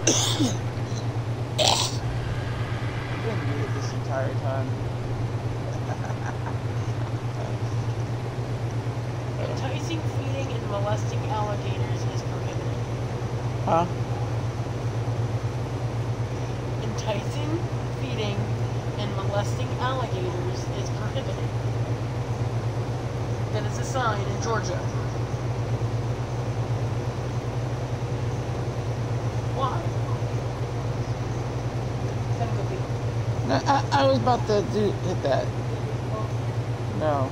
Didn't do it this entire time. Enticing, feeding, and molesting alligators is prohibited. Huh? Enticing, feeding, and molesting alligators is prohibited. That is a sign in Georgia. Why? No, I, I was about to do hit that. No.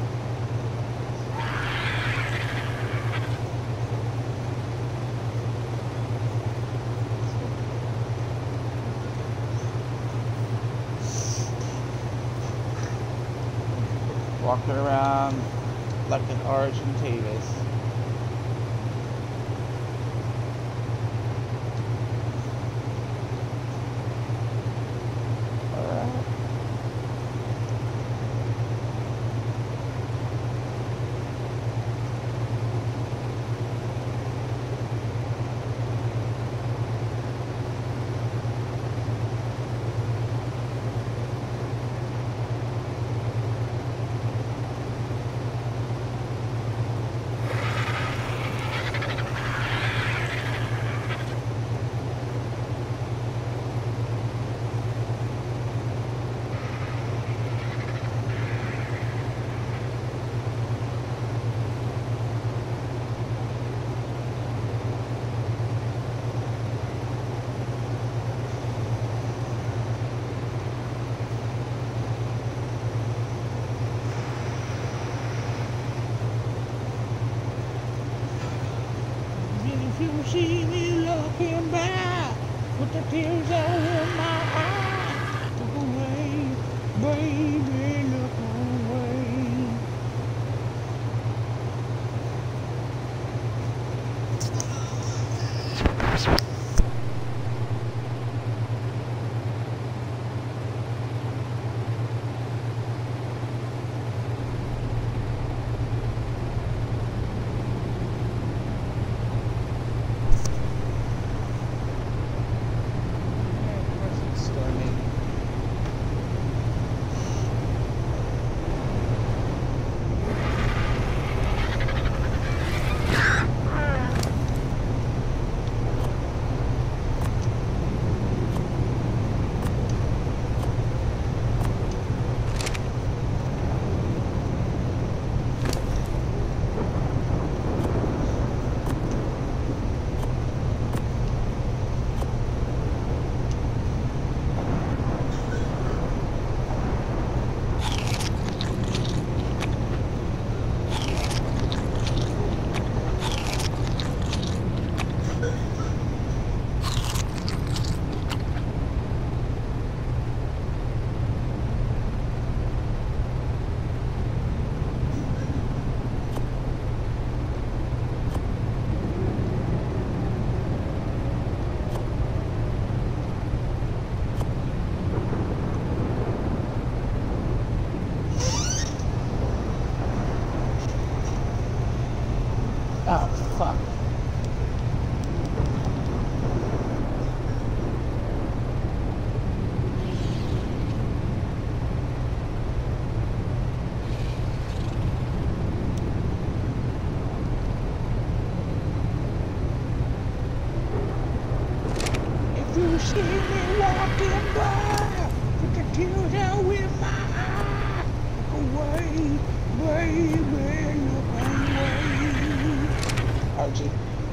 Walking around like an Argie and Tavis. Alright. If you see me looking back with the tears over my eyes, look away, baby, look away. Oh, fuck. If you see me walking by, put the tears out with my eye. Away, baby, look away. Argie.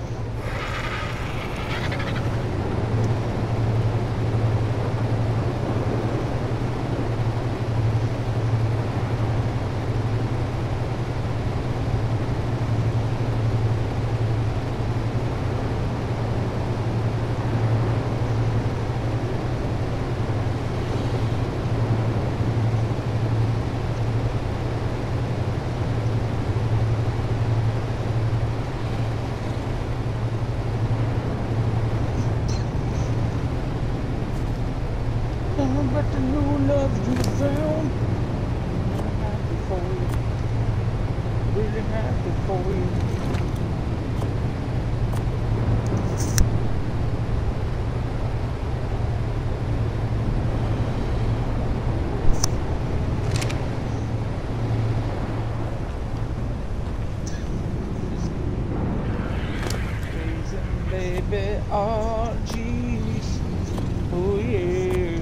But the new love you found, really happy for you, really happy for you. Argie's. Oh yeah.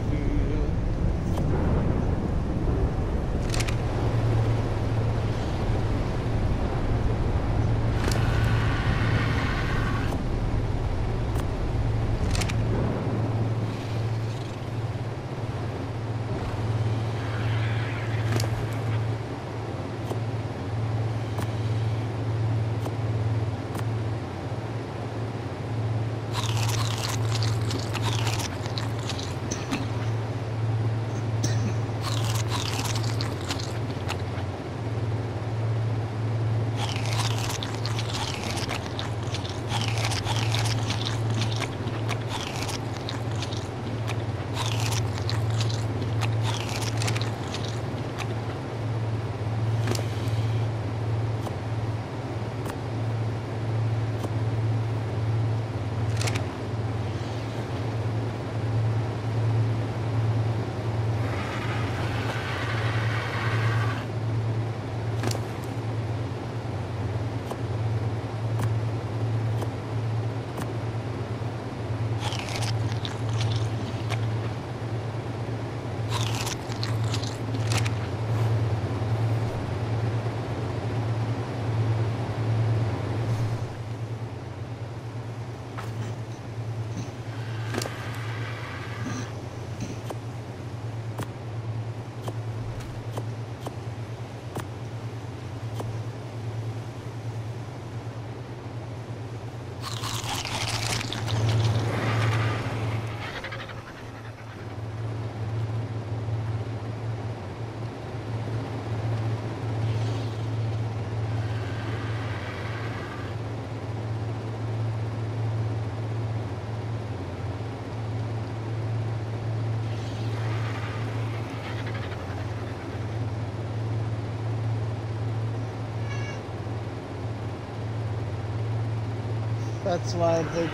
That's why the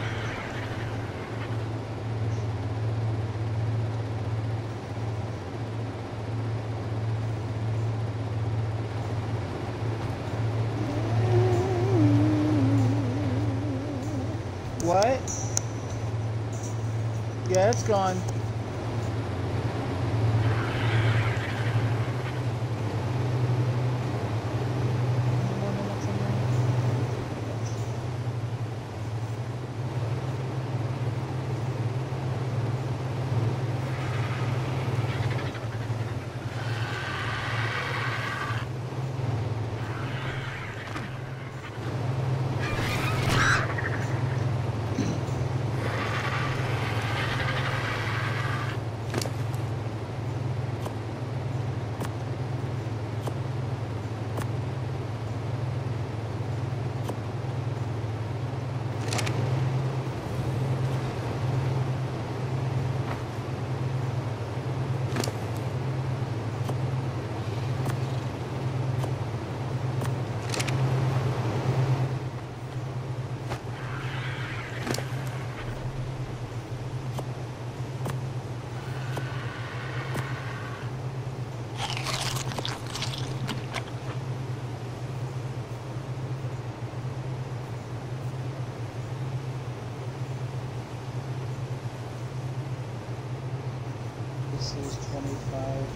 what? Yeah, it's gone. This is twenty-five.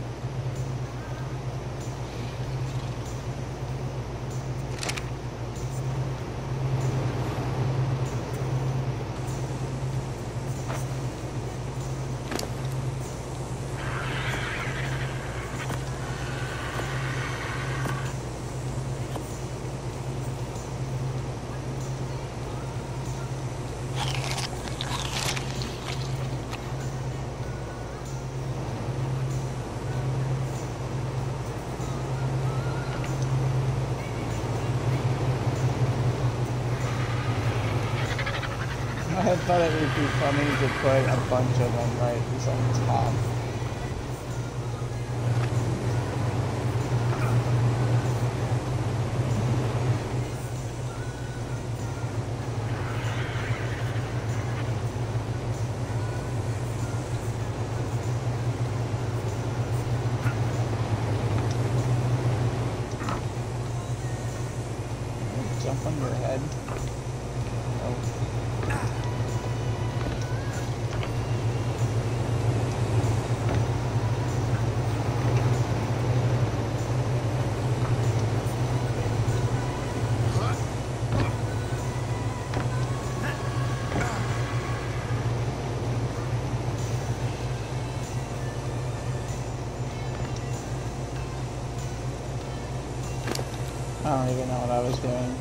I thought it would be funny to put a bunch of them right on top. Jump on your head. Oh. don't even know what I was doing.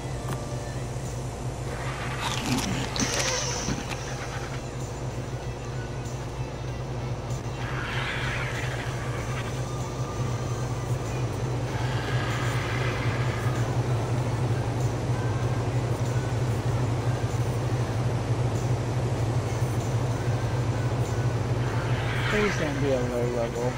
Please don't be a low level.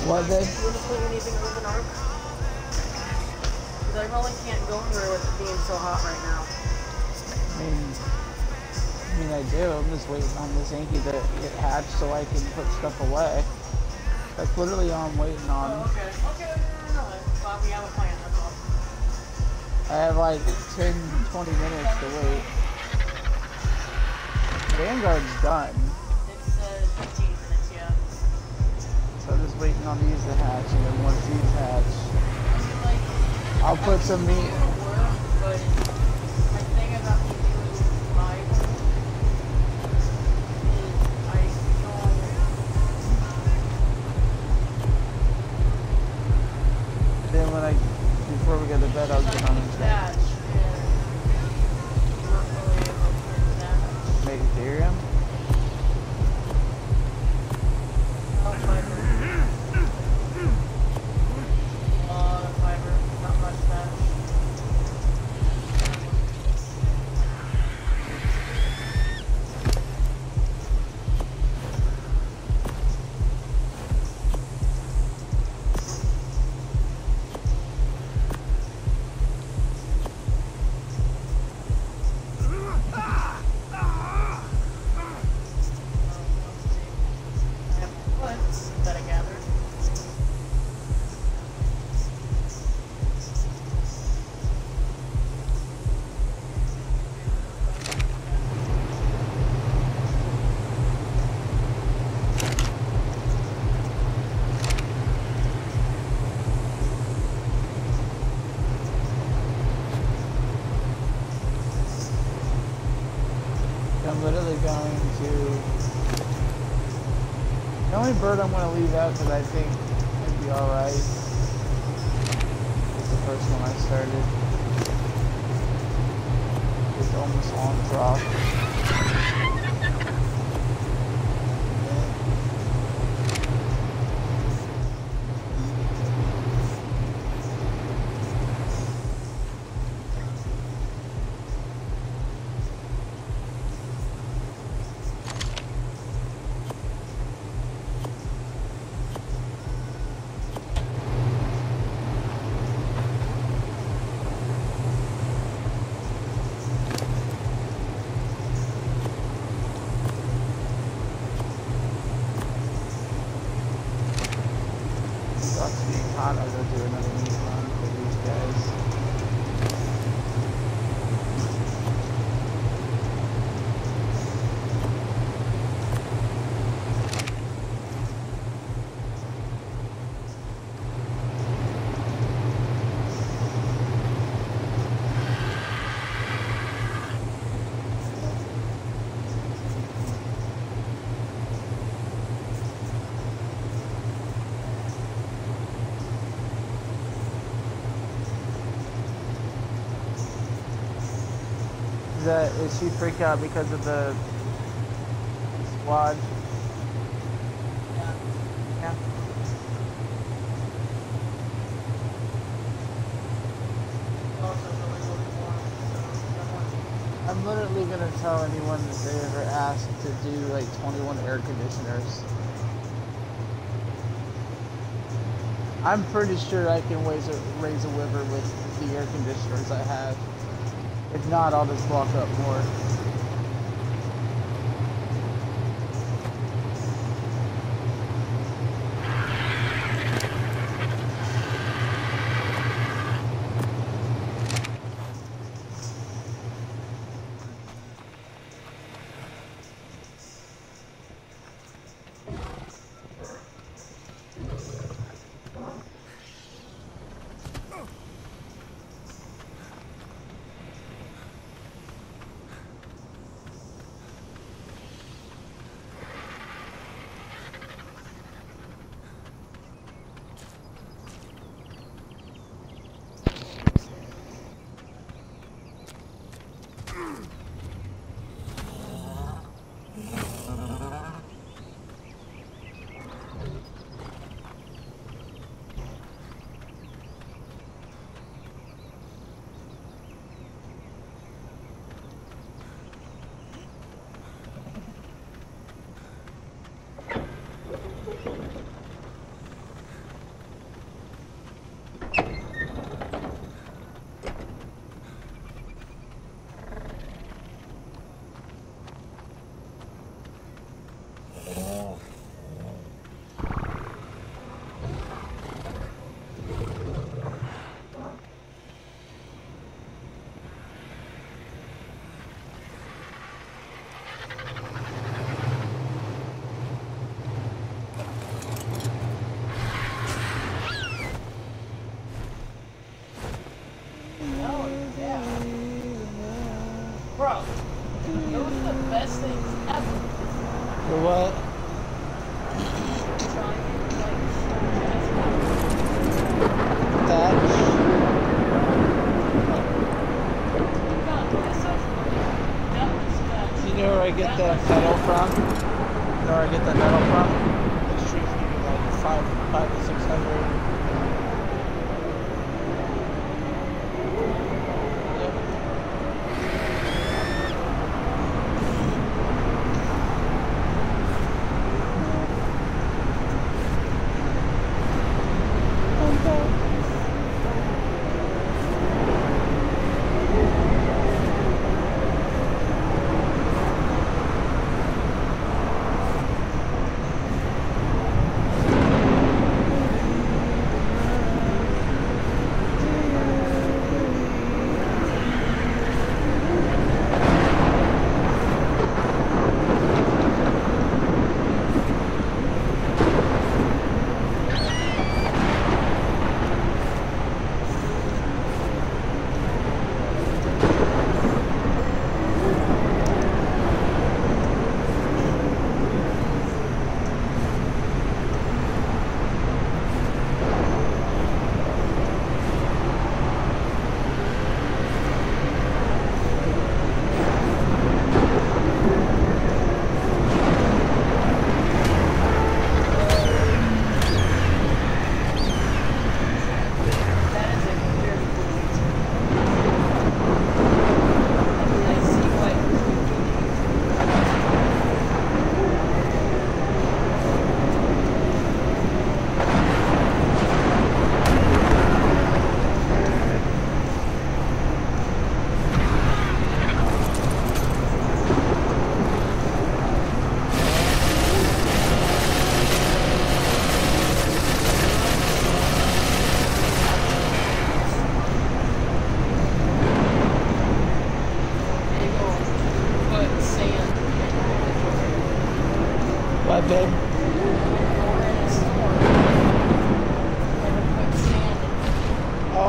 What they? You want to play anything other than Ark? Because I probably can't go anywhere with it being so hot right now. I mean, I mean, I do. I'm just waiting on this Yankee to get hatched so I can put stuff away. That's literally all I'm waiting on. Oh, okay. Okay, no, no, no. Well, we have a plan, that's all. I have like ten, twenty minutes to wait. Vanguard's done. It's uh, fifteen minutes, yeah. So I'm just waiting on these to hatch, and then once these hatch, I mean, like, I'll put some meat. It'll work, but my thing about me doing my is I feel Then when I, before we go to bed, I'll get on and check. Make Ethereum? Oh, fiber. A lot of fiber, not much thatch. I'm literally going to... The only bird I'm going to leave out because I think it'd be alright is the first one I started. It's almost on drop. Sucks being hot. I'll go do another meat run for these guys. Is that, is she freak out because of the squad? Yeah. Yeah. Also, really looking for him, so don't want to. I'm literally gonna tell anyone that they ever ask to do like twenty-one air conditioners. I'm pretty sure I can raise a, raise a river with the air conditioners I have. If not, I'll just block up more.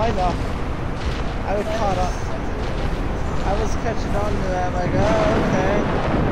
I know. I was caught up. I was catching on to that, like, oh, okay.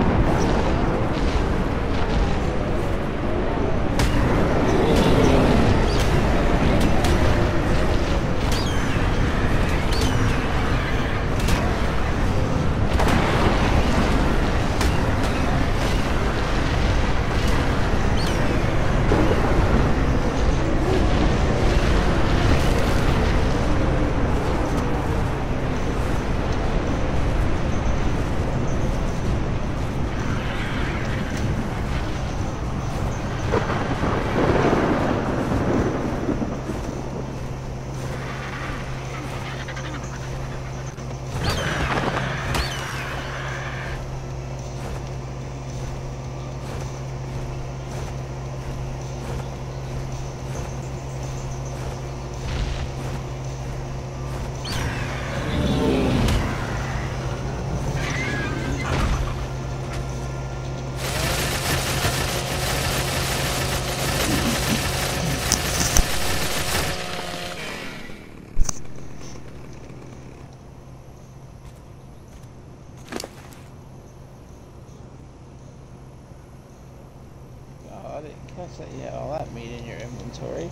I didn't catch that you had all that meat in your inventory.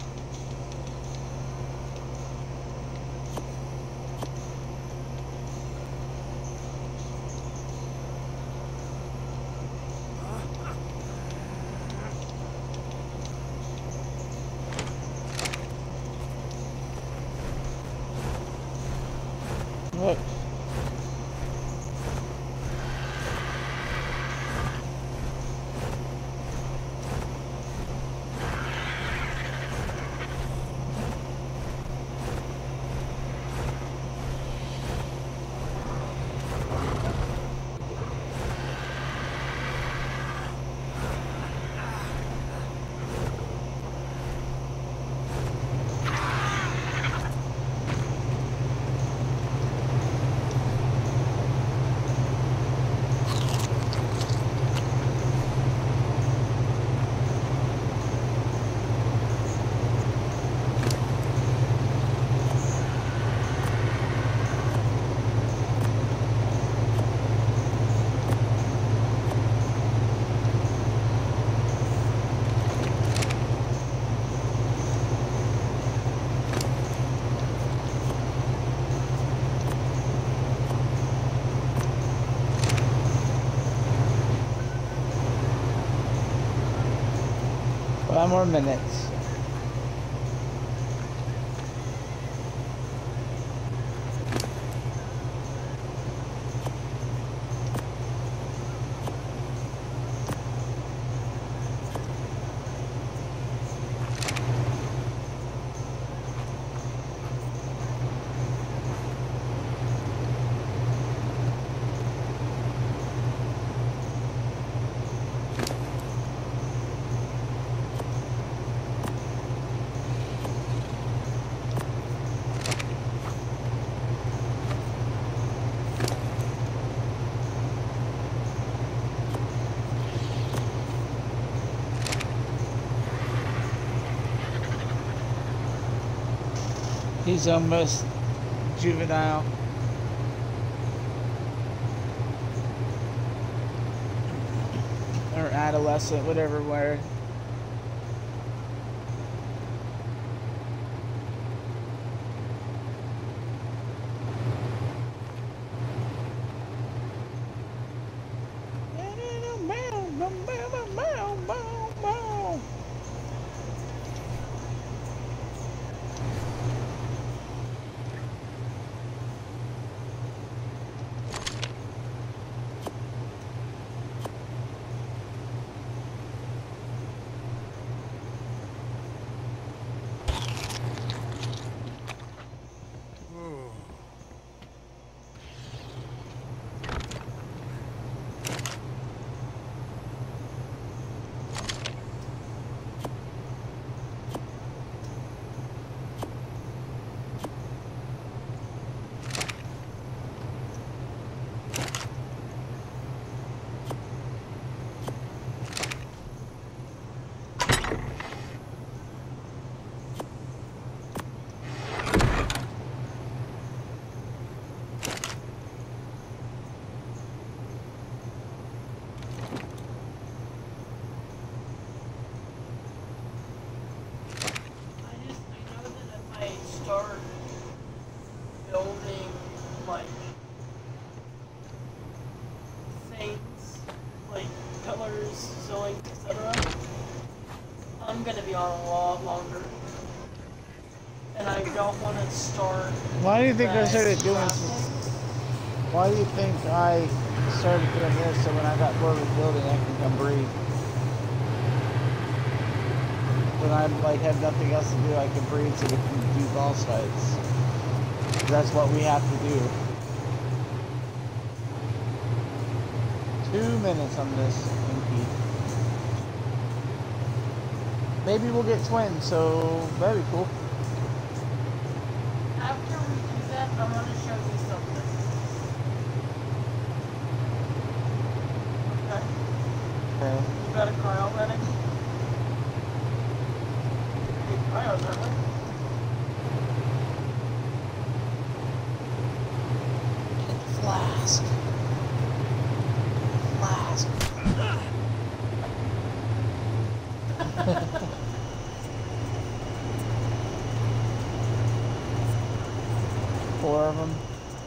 Look. Five more minutes. He's almost juvenile. Or adolescent, whatever word. on a lot longer. And I don't want to start. Why do you think I started doing some, Why do you think I started doing this so when I got bored with building I can come breathe? When I like have nothing else to do, I can breathe so we can do boss fights. That's what we have to do. Two minutes on this Inky. Maybe we'll get twins, so that'd be cool. After we do that, I want to show you something. Okay? Okay. You got a cryo ready? Hey, cryo's ready. Flask. Flask. Four of them.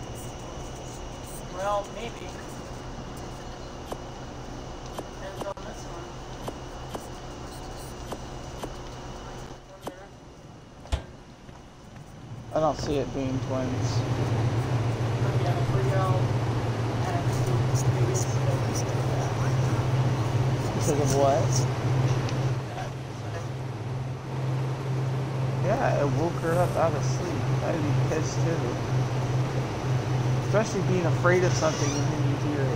Well, maybe. Depends on this one. One there. I don't see it being twins. Yeah, Rio and biggest Because of what? Yeah, it woke her up out of sleep. I'd be pissed too. Especially being afraid of something and then you hear it.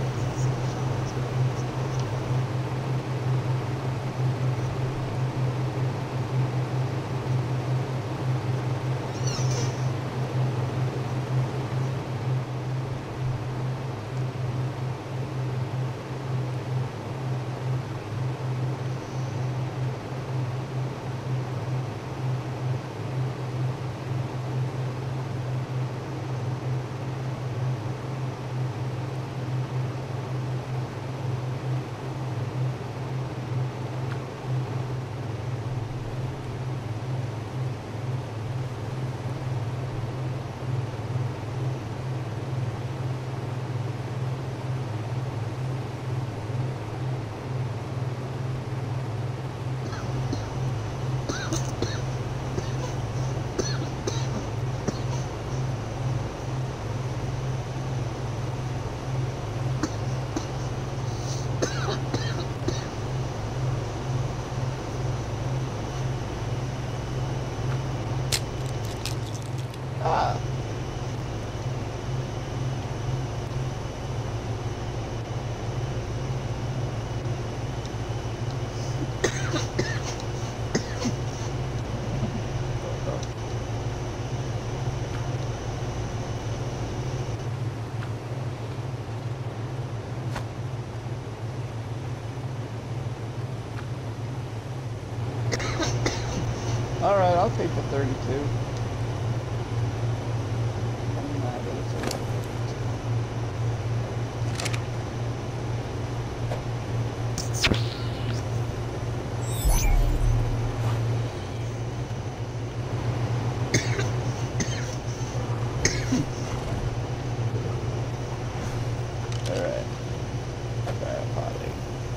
Alright, I'll take the thirty-two. I'm mad that it's a Alright. Alright, potty.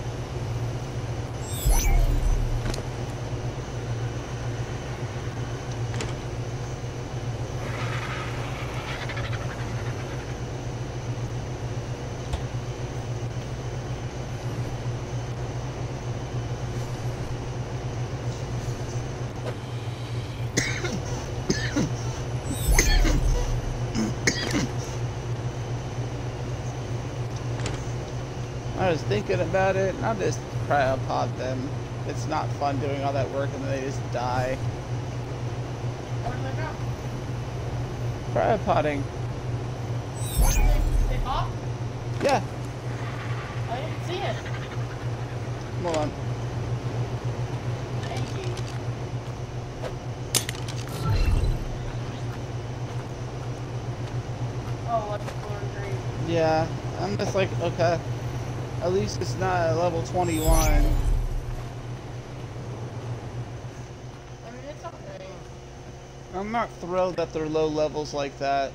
I was thinking about it, and I'll just cryopod them. It's not fun doing all that work and then they just die. Where did they go? Cryopoding. They, they pop? Yeah. I didn't see it. Hold on. Thank you. Oh, what's the color green? Yeah. I'm just like, okay. At least it's not at level twenty-one. I mean, it's okay. I'm not thrilled that they're low levels like that.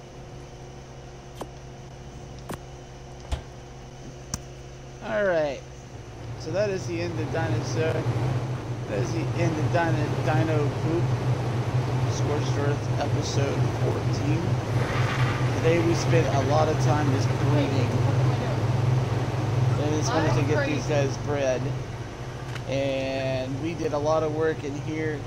Alright. that is the end of Dinosaur. That is the end of Dino, Dino Poop. Scorched Earth episode fourteen. Today we spent a lot of time just breeding. And I just wanted to get these guys bred. And we did a lot of work in here.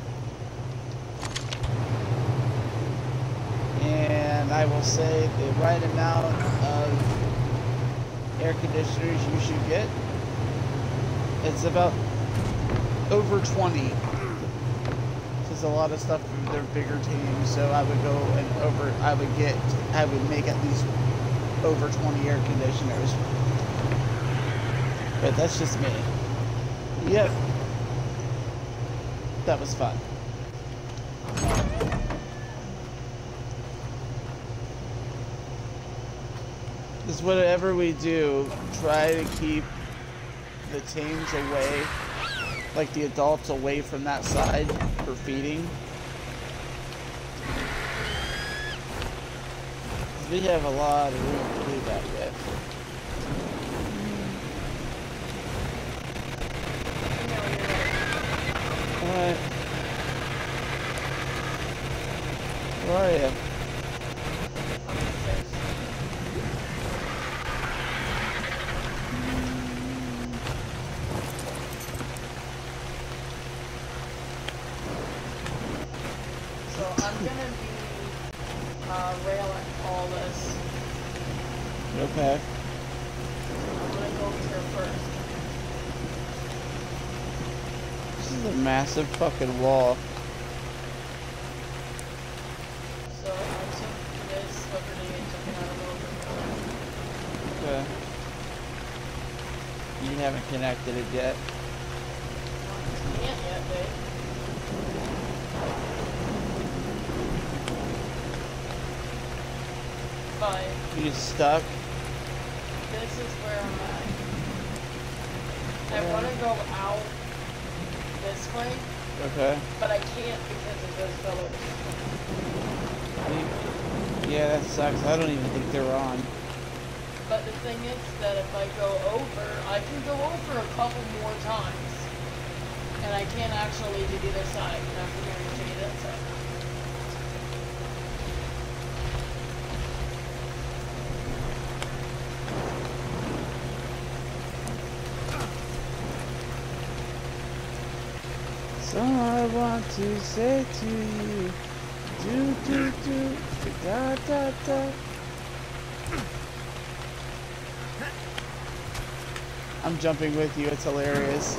And I will say the right amount of air conditioners you should get. It's about over twenty. There's a lot of stuff for their bigger teams, so I would go and over, I would get, I would make at least over twenty air conditioners. But that's just me. Yep. That was fun. Because whatever we do, try to keep the teams away, like the adults away from that side for feeding. We have a lot of room to do that yet. Alright. Where are you? So I'm gonna be uh, railing all this. Okay. I'm gonna go here first. This is a massive fucking wall. So I took this liberty and took it out a little bit more. Okay. You haven't connected it yet. Can't yet, babe. But You stuck? this is where I'm at. I want to go out this way, Okay. but I can't because of those fellows. Yeah, that sucks. I don't even think they're on. But the thing is that if I go over, I can go over a couple more times. And I can't actually leave the other side. I have to guarantee that side. So I want to say to you, do do do, da da da. I'm jumping with you. It's hilarious.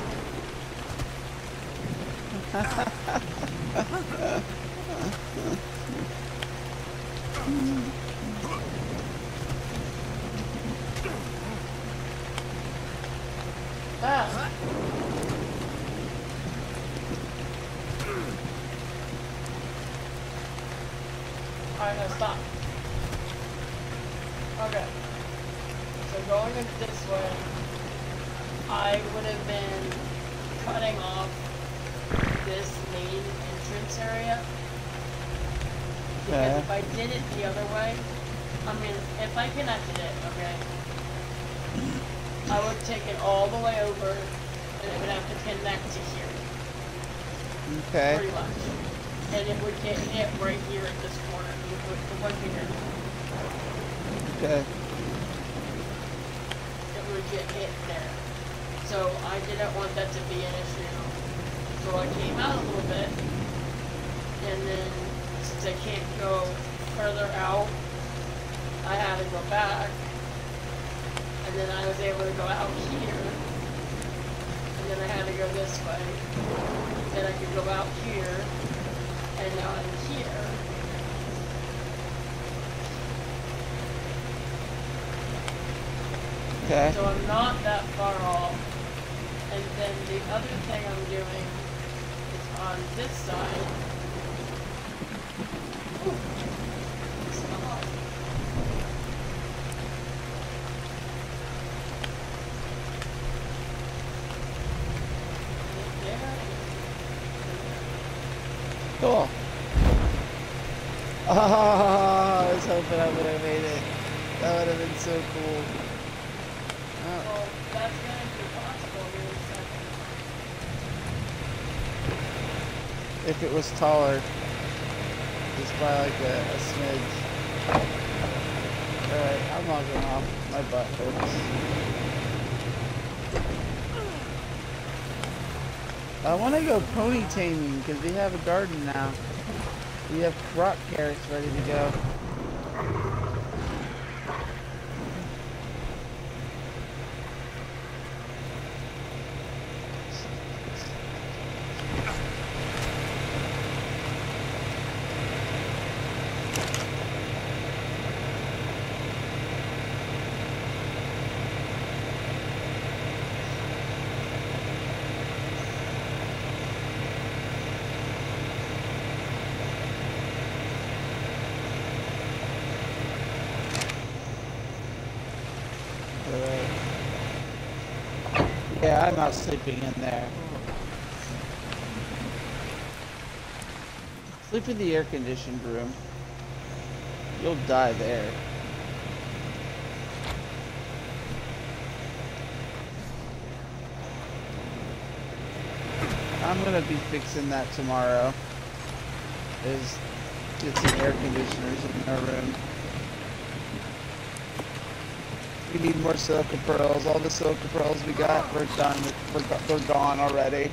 Ah. Alright, now stop. Okay. So going in this way, I would have been cutting off this main entrance area. Because Okay. if I did it the other way, I mean, if I connected it, okay, I would take it all the way over, and it would have to connect to here. Okay. Pretty much. And it would get hit right here at this corner. The, the one here. Okay. It would get hit there. So I didn't want that to be an issue. So I came out a little bit. And then, since I can't go further out, I had to go back. And then I was able to go out here. And then I had to go this way. Then I could go out here. And now I'm here. Okay. So I'm not that far off. And then the other thing I'm doing is on this side. Ooh. Stop. Cool. Oh, I was hoping I would have made it. That would have been so cool. Oh. Well, that's going to be possible. I mean, if it was taller. Just by like a, a smidge. Alright, I'm logging off. My butt hurts. I want to go pony taming because we have a garden now. We have rock carrots ready to go. Yeah, I'm not sleeping in there. Sleep in the air-conditioned room. You'll die there. I'm gonna be fixing that tomorrow. Is get some air conditioners in our room. We need more silica pearls. All the silica pearls we got, we're done. We're, they're gone already.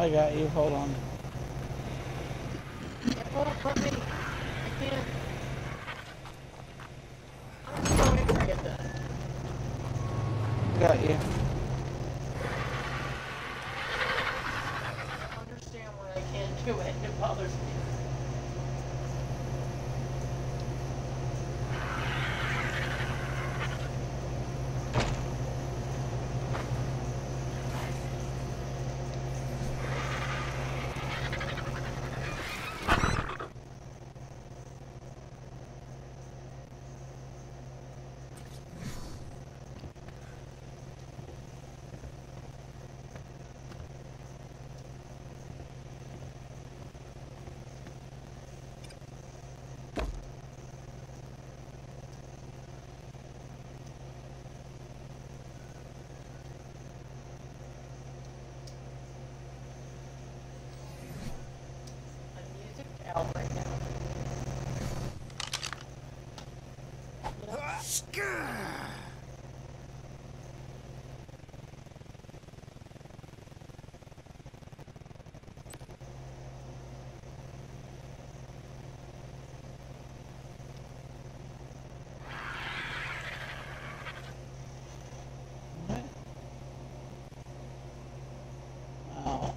I got you. Hold on. It won't put me. I can't. I'm going to forget that. Got you. I understand why I can't do it. It bothers me. Out right now. What? Oh.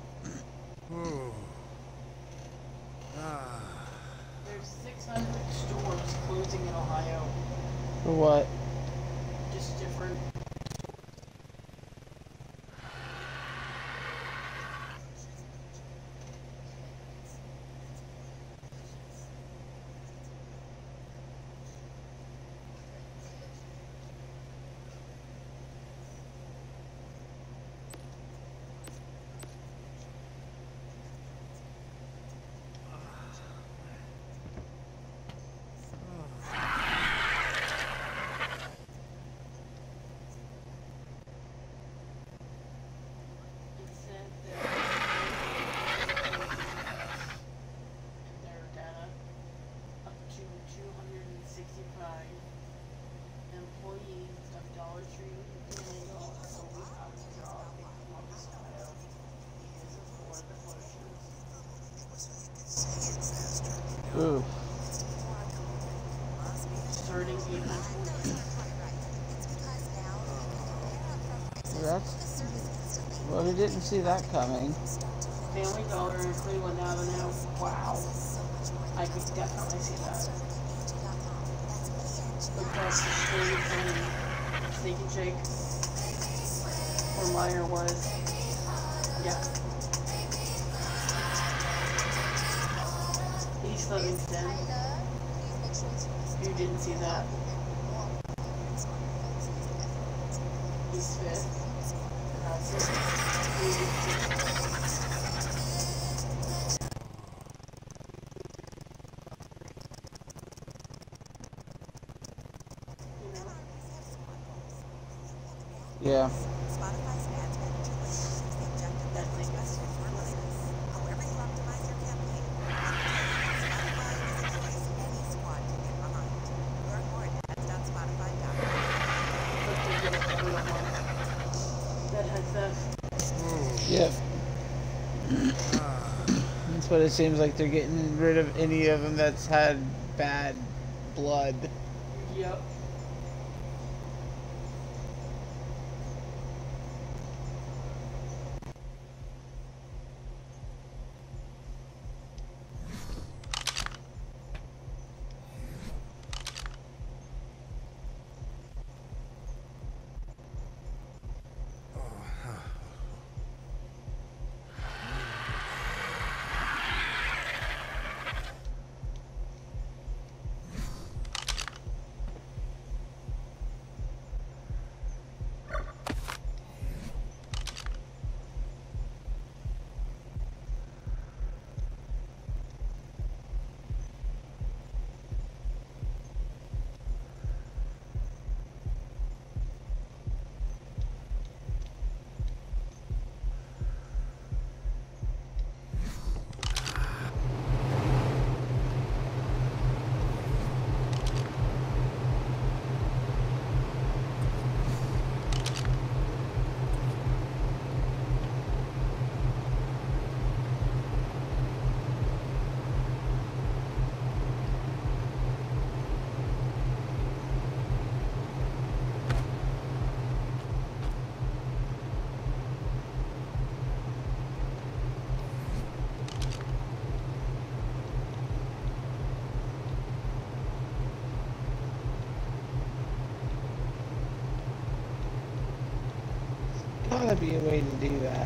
There's six hundred stores closing in Ohio. For what? Just different. Ooh. Starting even. That's. Well, we didn't see that coming. Family Dollar in Cleveland Avenue. Wow. I could definitely see that. Across the street from Steak and Shake. Where Meyer was. Yeah. East Livingston. You didn't see that. East Fifth. That's it. You didn't see that. Yeah. Spotify's ads manager lists the objective that was best for listeners. However you optimize your campaign, Spotify is a choice any squad can get behind. Learn more at ads dot spotify dot com. That had theft. Yep. That's what it seems like. They're getting rid of any of them that's had bad blood. Yep. gotta be a way to do that.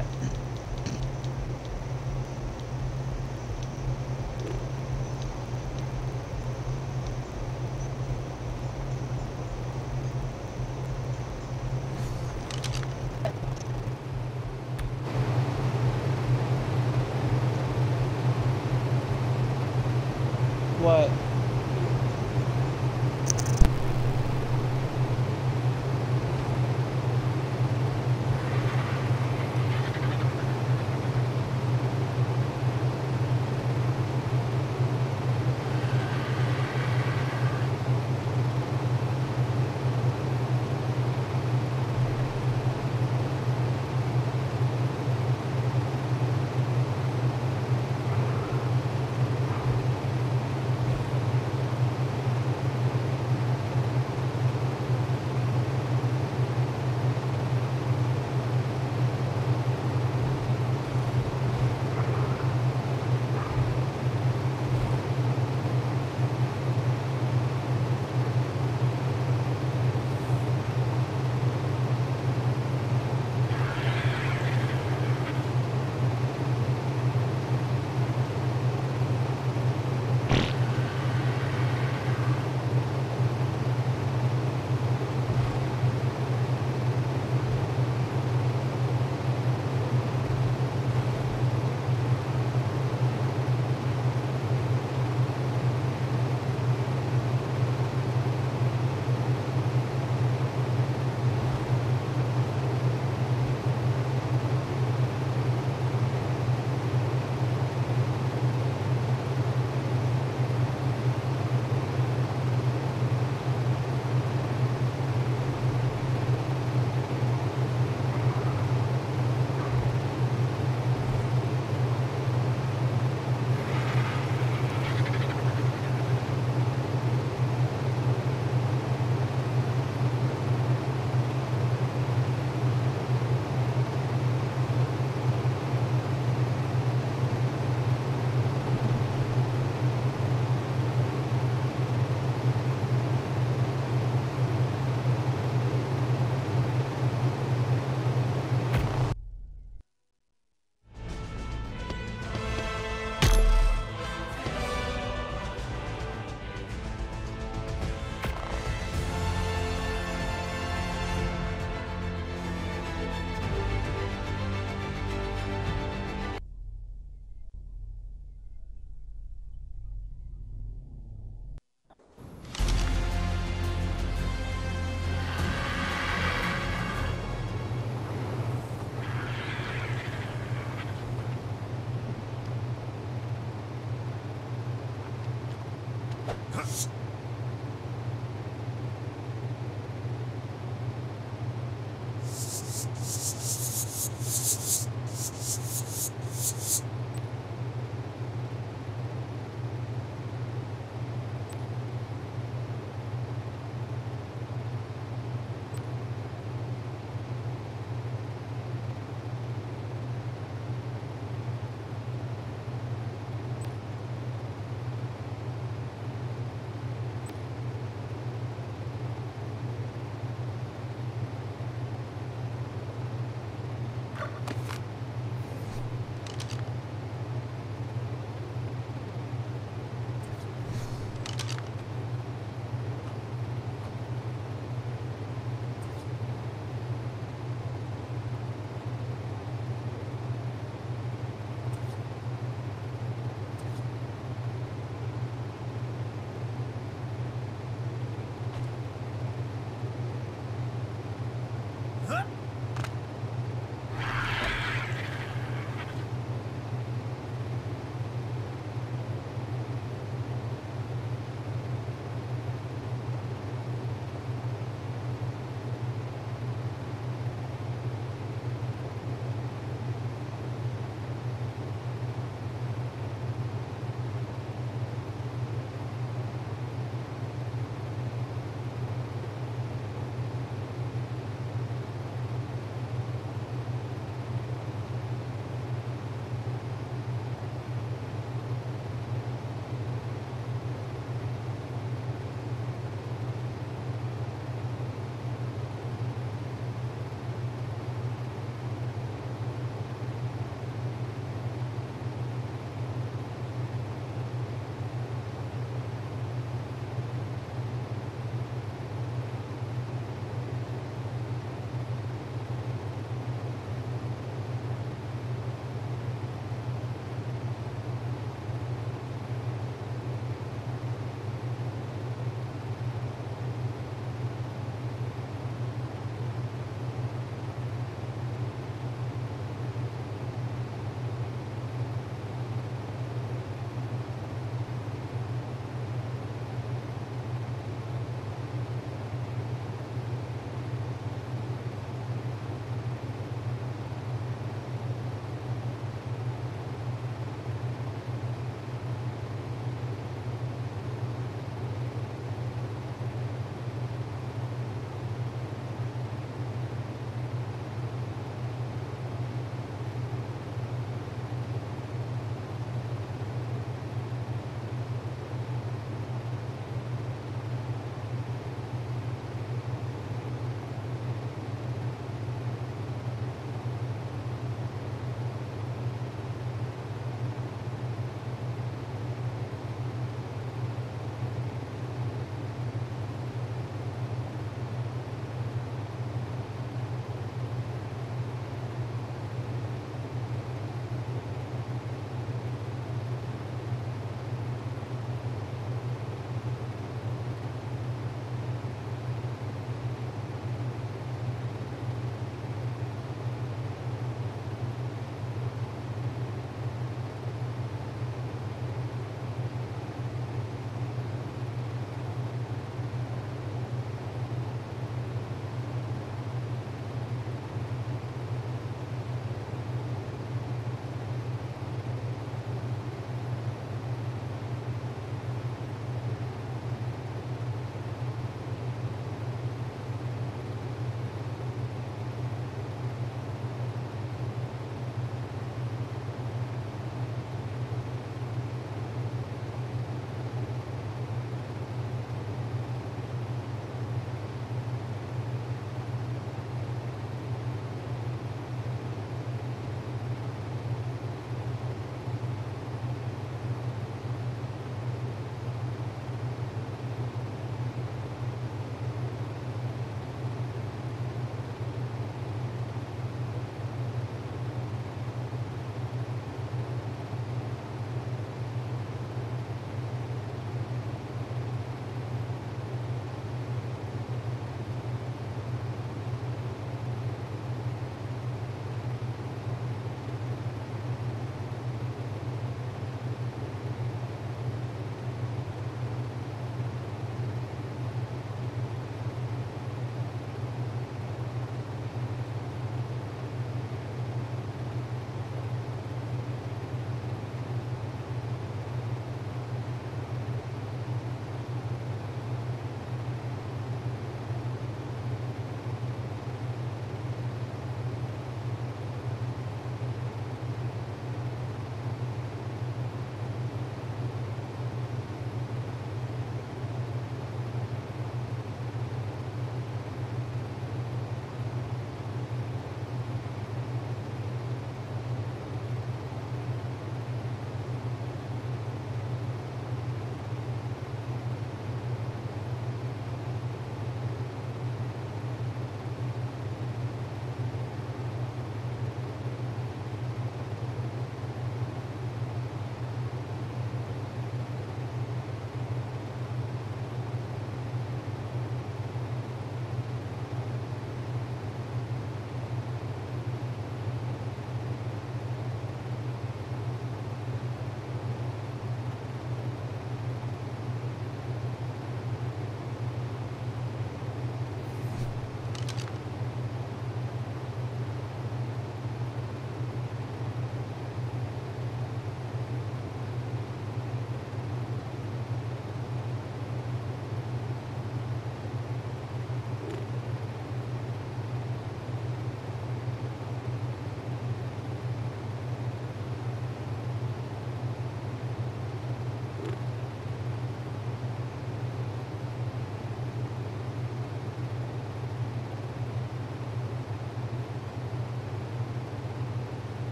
What?